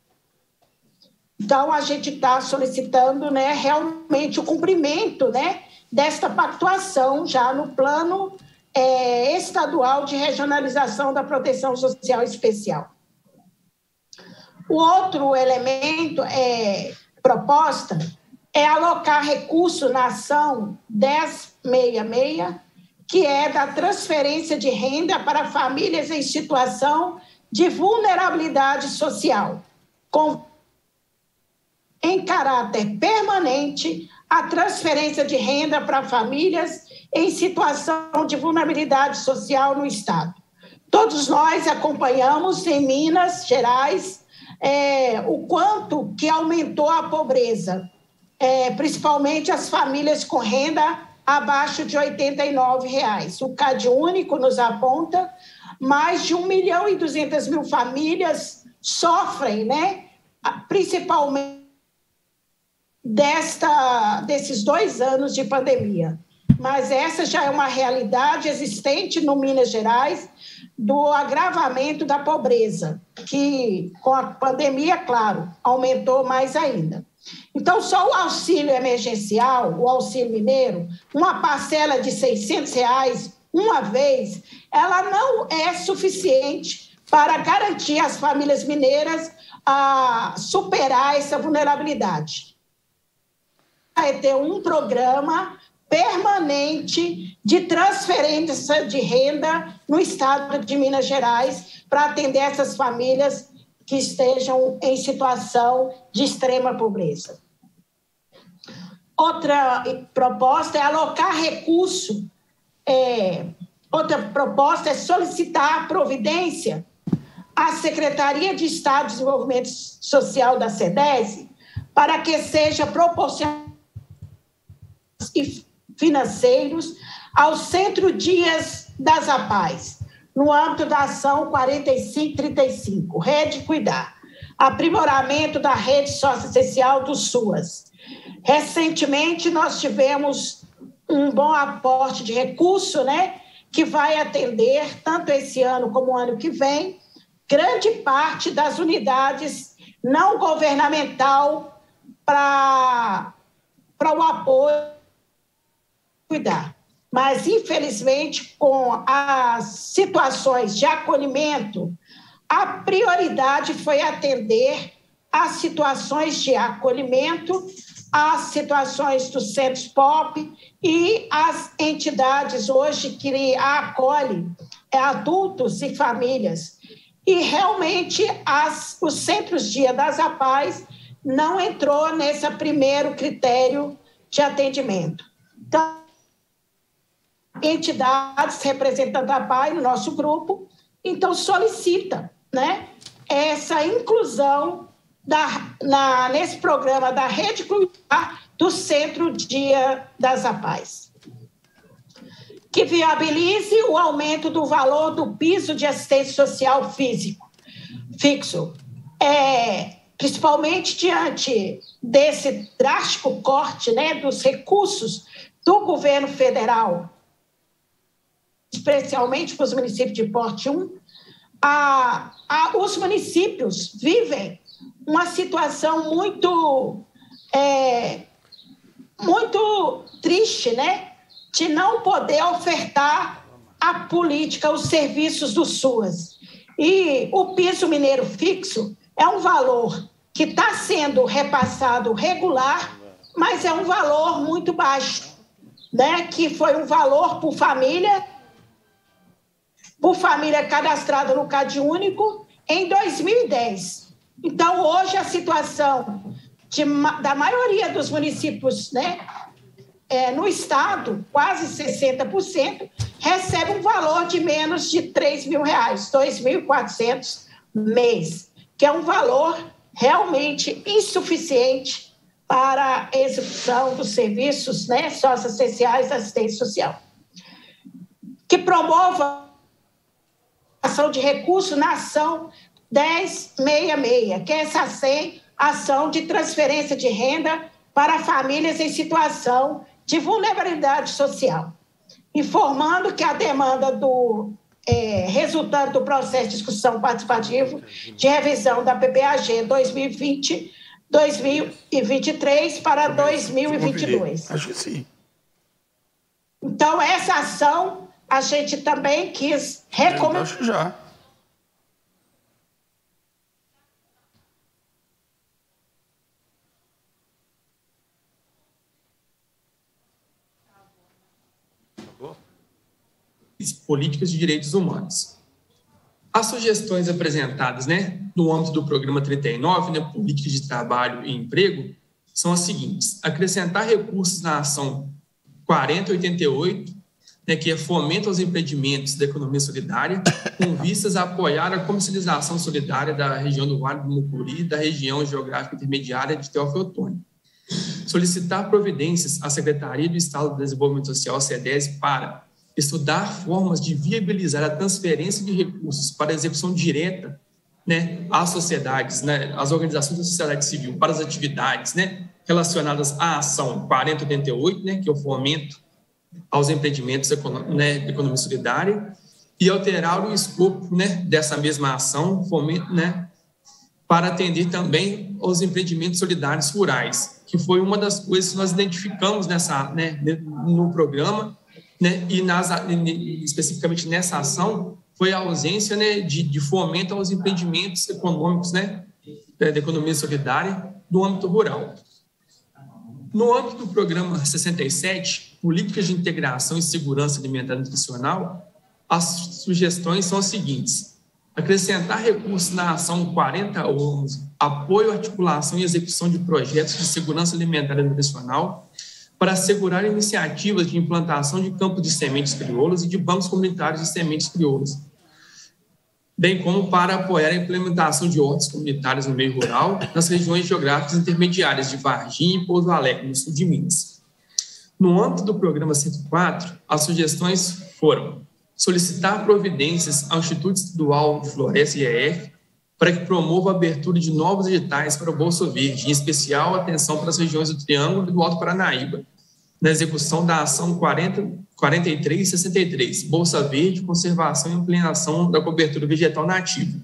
Então, a gente está solicitando, né, realmente o cumprimento, né, desta pactuação já no plano é, estadual de regionalização da proteção social especial. O outro elemento, é, proposta, é alocar recurso na ação dez sessenta e seis, que é da transferência de renda para famílias em situação de vulnerabilidade social, com em caráter permanente, a transferência de renda para famílias em situação de vulnerabilidade social no Estado. Todos nós acompanhamos em Minas Gerais é, o quanto que aumentou a pobreza, é, principalmente as famílias com renda abaixo de oitenta e nove reais. O CAD único nos aponta mais de um milhão e duzentas mil famílias sofrem, né, principalmente Desta, desses dois anos de pandemia. Mas essa já é uma realidade existente no Minas Gerais do agravamento da pobreza, que com a pandemia, claro, aumentou mais ainda. Então, só o auxílio emergencial, o auxílio mineiro, uma parcela de seiscentos reais uma vez, ela não é suficiente para garantir às famílias mineiras a superar essa vulnerabilidade. É ter um programa permanente de transferência de renda no estado de Minas Gerais para atender essas famílias que estejam em situação de extrema pobreza. Outra proposta é alocar recurso, é, outra proposta é solicitar a providência à Secretaria de Estado de Desenvolvimento Social da SEDES para que seja proporcionado e financeiros ao Centro Dias das APAES, no âmbito da ação quarenta e cinco trinta e cinco, Rede Cuidar, aprimoramento da rede socioessencial do SUAS. Recentemente, nós tivemos um bom aporte de recurso, né, que vai atender, tanto esse ano como o ano que vem, grande parte das unidades não governamental para para o apoio cuidar. Mas, infelizmente, com as situações de acolhimento, a prioridade foi atender às situações de acolhimento, às situações dos centros P O P e às entidades hoje que acolhem adultos e famílias. E, realmente, as, os centros Dia das APAES não entrou nesse primeiro critério de atendimento. Então, entidades representando a APAE no nosso grupo, então solicita, né, essa inclusão da, na, nesse programa da Rede Cuidar do Centro Dia das APAES, que viabilize o aumento do valor do piso de assistência social físico, fixo, é, principalmente diante desse drástico corte, né, dos recursos do governo federal, especialmente para os municípios de porte um, a, a, os municípios vivem uma situação muito, é, muito triste, né? De não poder ofertar a política, os serviços do SUAS. E o piso mineiro fixo é um valor que está sendo repassado regular, mas é um valor muito baixo, né? Que foi um valor por família, por família cadastrada no CadÚnico em dois mil e dez. Então, hoje, a situação de, da maioria dos municípios, né, é, no estado, quase sessenta por cento, recebe um valor de menos de três mil reais, dois mil e quatrocentos mês, que é um valor realmente insuficiente para a execução dos serviços, né, socioessenciais da assistência social. Que promova a ação de recurso na ação dez sessenta e seis, que é essa ação de transferência de renda para famílias em situação de vulnerabilidade social, informando que a demanda do é, resultante do processo de discussão participativo de revisão da P P A G dois mil e vinte, dois mil e vinte e três para dois mil e vinte e dois. Acho que sim. Então, essa ação a gente também quis recomendar. Acho que já. Políticas de direitos humanos. As sugestões apresentadas, né, no âmbito do programa trinta e nove, né, Políticas de Trabalho e Emprego, são as seguintes: acrescentar recursos na ação quarenta oitenta e oito, né, que é fomento aos empreendimentos da economia solidária, com vistas a apoiar a comercialização solidária da região do Vale do Mucuri e da região geográfica intermediária de Teófilo Otoni. Solicitar providências à Secretaria do Estado do Desenvolvimento Social, SEDES, para estudar formas de viabilizar a transferência de recursos para execução direta, né, às sociedades, né, às organizações da sociedade civil, para as atividades, né, relacionadas à ação quarenta oitenta e oito, né, que é o fomento aos empreendimentos né, de economia solidária, e alterar o escopo, né, dessa mesma ação, fomento, né, para atender também aos empreendimentos solidários rurais, que foi uma das coisas que nós identificamos nessa, né, no programa, né, e nas, especificamente nessa ação, foi a ausência, né, de, de fomento aos empreendimentos econômicos, né, da economia solidária no âmbito rural. No âmbito do programa sessenta e sete, Políticas de Integração e Segurança Alimentar e Nutricional, as sugestões são as seguintes: acrescentar recursos na ação quarenta onze, apoio, articulação e execução de projetos de segurança alimentar e nutricional, para assegurar iniciativas de implantação de campos de sementes crioulas e de bancos comunitários de sementes crioulas, bem como para apoiar a implementação de hortas comunitárias no meio rural nas regiões geográficas intermediárias de Varginha e Pouso Alegre, no sul de Minas. No âmbito do programa cento e quatro, as sugestões foram solicitar providências ao Instituto Estadual de Floresta I E F para que promova a abertura de novos editais para o Bolsa Verde, em especial atenção para as regiões do Triângulo e do Alto Paranaíba, na execução da ação quarenta, quarenta e três e sessenta e três, Bolsa Verde, conservação e ampliação da cobertura vegetal nativa.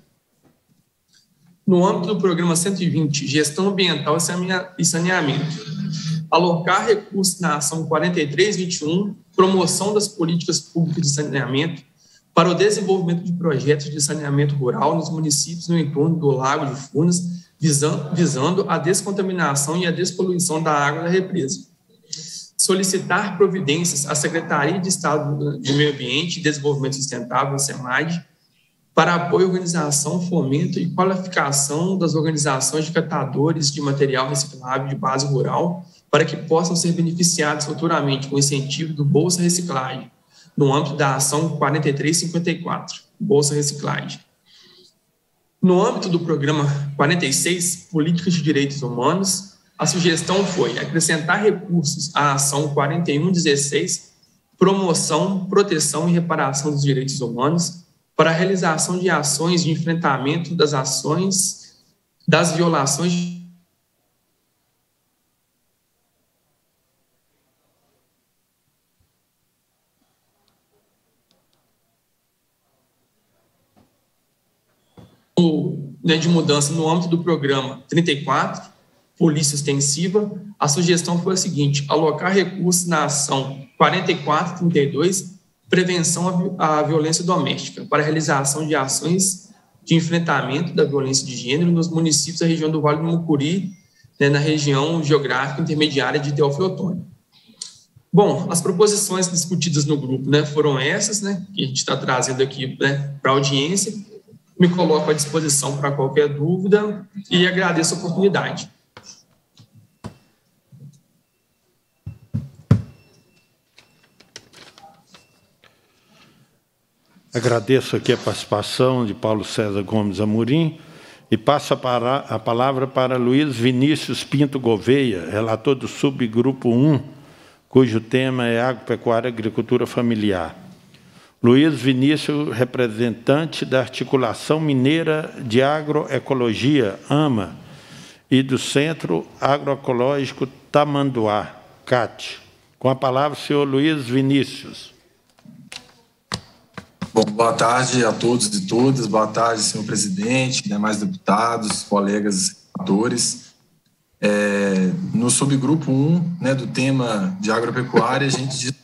No âmbito do programa cento e vinte, Gestão Ambiental e Saneamento, alocar recursos na ação quarenta e três vinte e um, Promoção das políticas públicas de saneamento, para o desenvolvimento de projetos de saneamento rural nos municípios no entorno do Lago de Furnas, visando, visando a descontaminação e a despoluição da água da represa. Solicitar providências à Secretaria de Estado de Meio Ambiente e Desenvolvimento Sustentável, SEMAD, para apoio à organização, fomento e qualificação das organizações de catadores de material reciclável de base rural, para que possam ser beneficiados futuramente com o incentivo do Bolsa Reciclagem, no âmbito da ação quarenta e três cinquenta e quatro, Bolsa Reciclagem. No âmbito do programa quarenta e seis, Políticas de Direitos Humanos, a sugestão foi acrescentar recursos à ação quarenta e um dezesseis, Promoção, Proteção e Reparação dos Direitos Humanos, para a realização de ações de enfrentamento das ações das violações né, de mudança no âmbito do programa trinta e quatro, Polícia Ostensiva, a sugestão foi a seguinte: alocar recursos na ação quarenta e quatro trinta e dois, Prevenção à Violência Doméstica, para a realização de ações de enfrentamento da violência de gênero nos municípios da região do Vale do Mucuri, né, na região geográfica intermediária de Teófilo Otoni. Bom, as proposições discutidas no grupo, né, foram essas, né, que a gente está trazendo aqui, né, para a audiência. Me coloco à disposição para qualquer dúvida e agradeço a oportunidade. Agradeço aqui a participação de Paulo César Gomes Amorim e passo a, a palavra para Luiz Vinícius Pinto Gouveia, relator do subgrupo um, cujo tema é Agropecuária e Agricultura Familiar. Luiz Vinícius, representante da Articulação Mineira de Agroecologia, AMA, e do Centro Agroecológico Tamanduá, C A T. Com a palavra, o senhor Luiz Vinícius. Bom, boa tarde a todos e todas, boa tarde, senhor presidente, demais deputados, colegas atores. É, no subgrupo um, né, do tema de agropecuária, a gente discute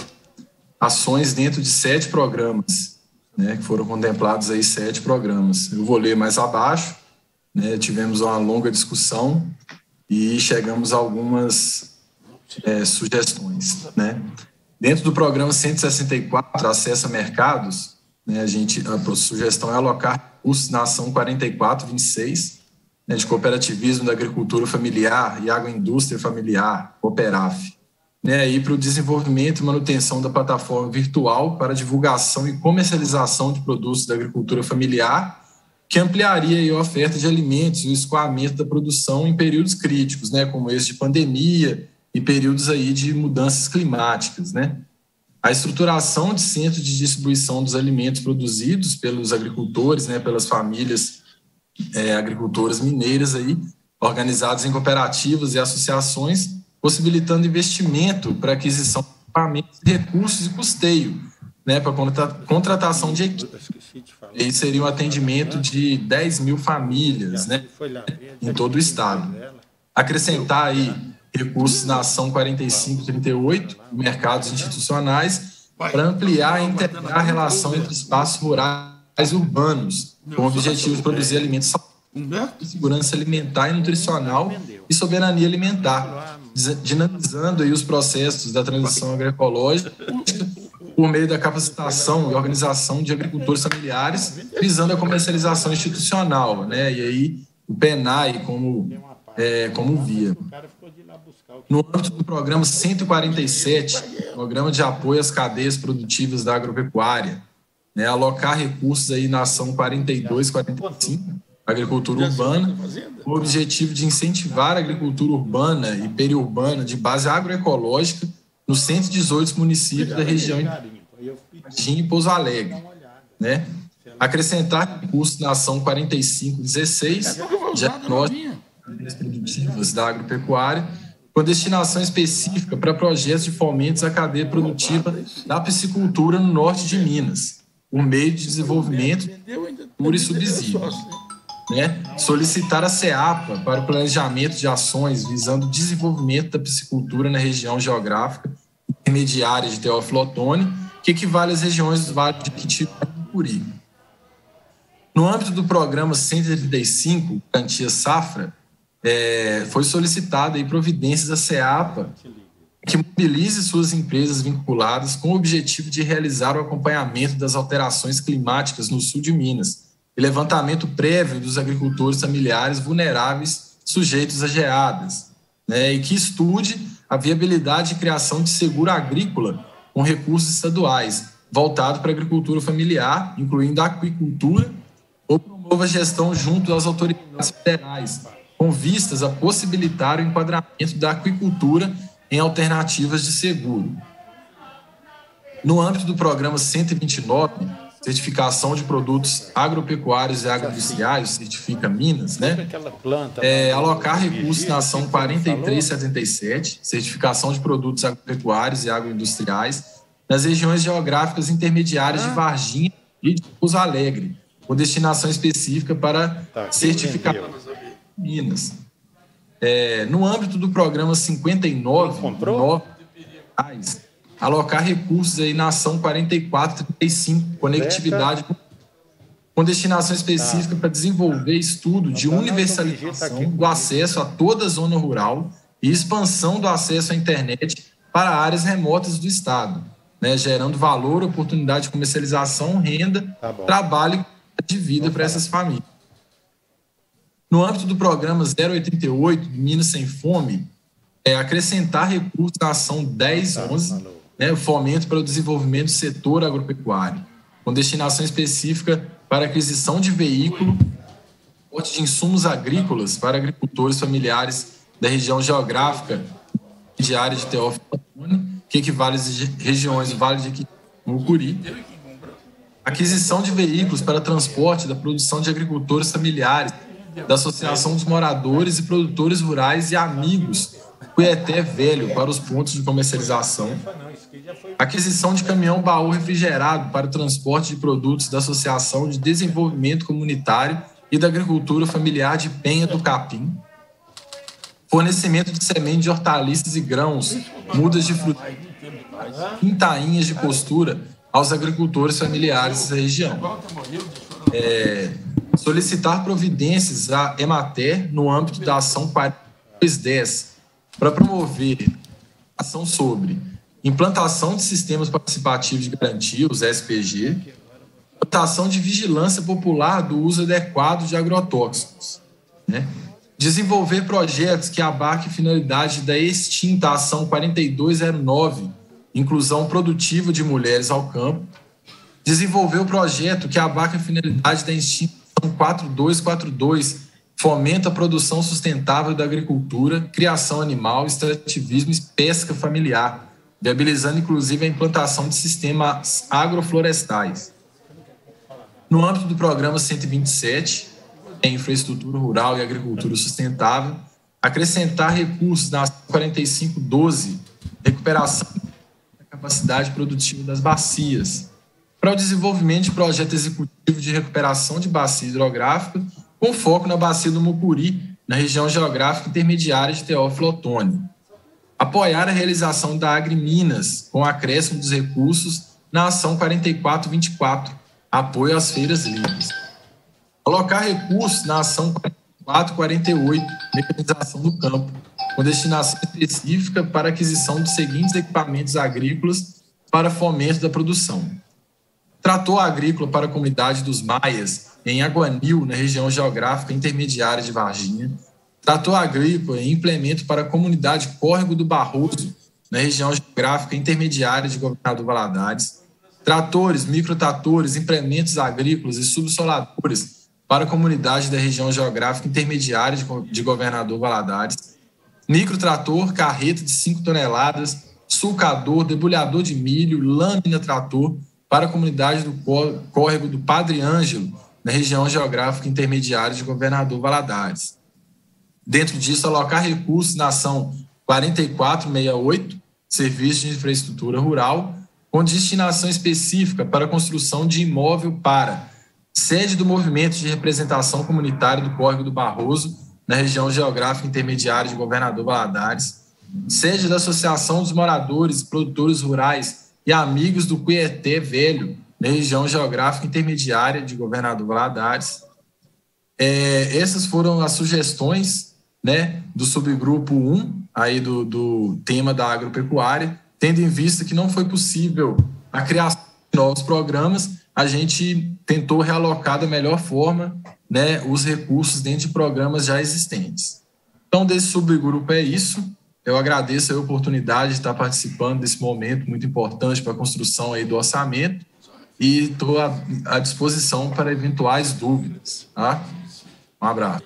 ações dentro de sete programas, né, que foram contemplados aí sete programas. Eu vou ler mais abaixo, né, tivemos uma longa discussão e chegamos a algumas é, sugestões, né. Dentro do programa cento e sessenta e quatro, Acesso a Mercados, né, a, gente, a sugestão é alocar recursos na ação quarenta e quatro vinte e seis, né, de cooperativismo da agricultura familiar e agroindústria familiar, Cooperaf, né, e para o desenvolvimento e manutenção da plataforma virtual para divulgação e comercialização de produtos da agricultura familiar, que ampliaria aí a oferta de alimentos e o escoamento da produção em períodos críticos, né, como esse de pandemia, e períodos aí de mudanças climáticas, né? A estruturação de centros de distribuição dos alimentos produzidos pelos agricultores, né, pelas famílias é, agricultoras mineiras aí, organizados em cooperativas e associações, possibilitando investimento para aquisição de equipamentos, recursos e custeio, né, para contratação de equipe. E seria um atendimento de dez mil famílias, né, em todo o estado. Acrescentar aí recursos na ação quarenta e cinco trinta e oito, mercados institucionais, para ampliar e integrar a relação entre espaços rurais e urbanos, com o objetivo de produzir alimentos saudáveis, segurança alimentar e nutricional e soberania alimentar, dinamizando aí os processos da transição agroecológica por meio da capacitação e organização de agricultores familiares, visando a comercialização institucional, né? E aí o PENAI como, é, como via. No âmbito do programa cento e quarenta e sete, Programa de Apoio às Cadeias Produtivas da Agropecuária, né, alocar recursos aí na ação quarenta e dois quarenta e cinco, Agricultura Urbana, com o objetivo de incentivar a agricultura urbana e periurbana de base agroecológica nos cento e dezoito municípios da região de Pouso Alegre, né? Acrescentar recursos na ação quarenta e cinco dezesseis, diagnóstico produtivas da agropecuária, com destinação específica para projetos de fomentos à cadeia produtiva da piscicultura no norte de Minas, por meio de desenvolvimento e subsídios. Né? Solicitar a SEAPA para o planejamento de ações visando o desenvolvimento da piscicultura na região geográfica intermediária de Teófilo Otoni, que equivale às regiões dos vales de Quintino e Mucuri. No âmbito do programa cento e trinta e cinco, Garantia Safra, É, foi solicitada aí providências da SEAPA que mobilize suas empresas vinculadas com o objetivo de realizar o acompanhamento das alterações climáticas no sul de Minas e levantamento prévio dos agricultores familiares vulneráveis sujeitos a geadas, né, e que estude a viabilidade de criação de seguro agrícola com recursos estaduais voltado para a agricultura familiar, incluindo a aquicultura, ou promova a gestão junto às autoridades federais, com vistas a possibilitar o enquadramento da aquicultura em alternativas de seguro. No âmbito do programa cento e vinte e nove, certificação de produtos agropecuários e agroindustriais, certifica Minas, né? É, alocar recursos na ação quarenta e três setenta e sete, certificação de produtos agropecuários e agroindustriais, nas regiões geográficas intermediárias de Varginha e de Pouso Alegre, com destinação específica para tá, certificar Minas. É, no âmbito do programa cinquenta e nove, nove reais, alocar recursos aí na ação quarenta e quatro trinta e cinco, conectividade, com destinação específica tá. para desenvolver estudo de universalização do acesso a toda a zona rural e expansão do acesso à internet para áreas remotas do Estado, né, gerando valor, oportunidade de comercialização, renda, tá trabalho de vida para essas famílias. No âmbito do programa zero oitenta e oito, Minas Sem Fome, é acrescentar recursos na ação dez onze, né, o fomento para o desenvolvimento do setor agropecuário, com destinação específica para aquisição de veículo, transporte de insumos agrícolas para agricultores familiares da região geográfica de área de Teófilo Otoni, que equivale às regiões do Vale de Mucuri, aquisição de veículos para transporte da produção de agricultores familiares, da Associação dos Moradores e Produtores Rurais e Amigos Cuieté Velho para os pontos de comercialização, aquisição de caminhão baú refrigerado para o transporte de produtos da Associação de Desenvolvimento Comunitário e da Agricultura Familiar de Penha do Capim, fornecimento de semente de hortaliças e grãos, mudas de frutas, pintainhas de postura aos agricultores familiares da região. É, solicitar providências à Emater no âmbito da ação quarenta e dois dez para promover ação sobre implantação de sistemas participativos de garantia, os S P G, implantação de vigilância popular do uso adequado de agrotóxicos, né? Desenvolver projetos que abarquem finalidade da extinta ação quarenta e dois zero nove, inclusão produtiva de mulheres ao campo, desenvolver o projeto que abarca a finalidade da extinta ação quatro dois quatro dois, fomenta a produção sustentável da agricultura, criação animal, extrativismo e pesca familiar, viabilizando inclusive a implantação de sistemas agroflorestais. No âmbito do programa cento e vinte e sete, em infraestrutura rural e agricultura sustentável, acrescentar recursos na quarenta e cinco doze, recuperação da capacidade produtiva das bacias, para o desenvolvimento de projeto executivo de recuperação de bacia hidrográfica, com foco na bacia do Mucuri, na região geográfica intermediária de Teófilo Otoni. Apoiar a realização da Agriminas, com acréscimo dos recursos na ação quarenta e quatro vinte e quatro, apoio às feiras livres. Alocar recursos na ação quarenta e quatro quarenta e oito, mecanização do campo, com destinação específica para aquisição dos seguintes equipamentos agrícolas para fomento da produção. Trator agrícola para a comunidade dos Maias, em Aguanil, na região geográfica intermediária de Varginha. Trator agrícola e implemento para a comunidade Córrego do Barroso, na região geográfica intermediária de Governador Valadares. Tratores, microtratores, implementos agrícolas e subsoladores para a comunidade da região geográfica intermediária de Governador Valadares. Microtrator, carreta de cinco toneladas, sulcador, debulhador de milho, lâmina trator para a comunidade do Córrego do Padre Ângelo, na região geográfica intermediária de Governador Valadares. Dentro disso, alocar recursos na ação quarenta e quatro sessenta e oito, Serviço de Infraestrutura Rural, com destinação específica para a construção de imóvel para sede do Movimento de Representação Comunitária do Córrego do Barroso, na região geográfica intermediária de Governador Valadares, sede da Associação dos Moradores e Produtores Rurais e Amigos do Cuieté Velho, na região geográfica intermediária de Governador Valadares. É, essas foram as sugestões, né, do subgrupo um, aí do, do tema da agropecuária, tendo em vista que não foi possível a criação de novos programas, a gente tentou realocar da melhor forma, né, os recursos dentro de programas já existentes. Então, desse subgrupo é isso. Eu agradeço a oportunidade de estar participando desse momento muito importante para a construção aí do orçamento e estou à, à disposição para eventuais dúvidas. Tá? Um abraço.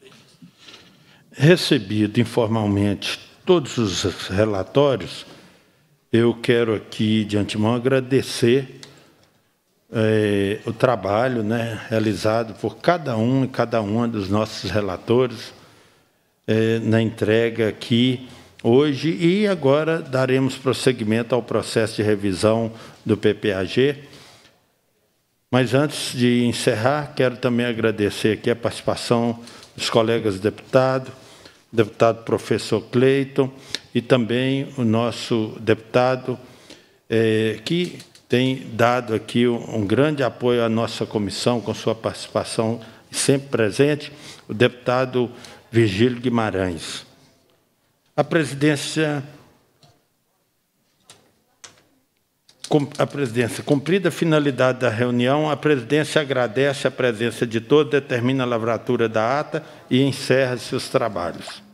Recebido informalmente todos os relatórios, eu quero aqui, de antemão, agradecer é, o trabalho, né, realizado por cada um e cada uma dos nossos relatores é, na entrega aqui hoje, e agora daremos prosseguimento ao processo de revisão do P P A G. Mas, antes de encerrar, quero também agradecer aqui a participação dos colegas deputados, deputado professor Cleiton, e também o nosso deputado, eh, que tem dado aqui um grande apoio à nossa comissão, com sua participação sempre presente, o deputado Virgílio Guimarães. A presidência... A presidência, cumprida a finalidade da reunião, a presidência agradece a presença de todos, determina a lavratura da ata e encerra seus trabalhos.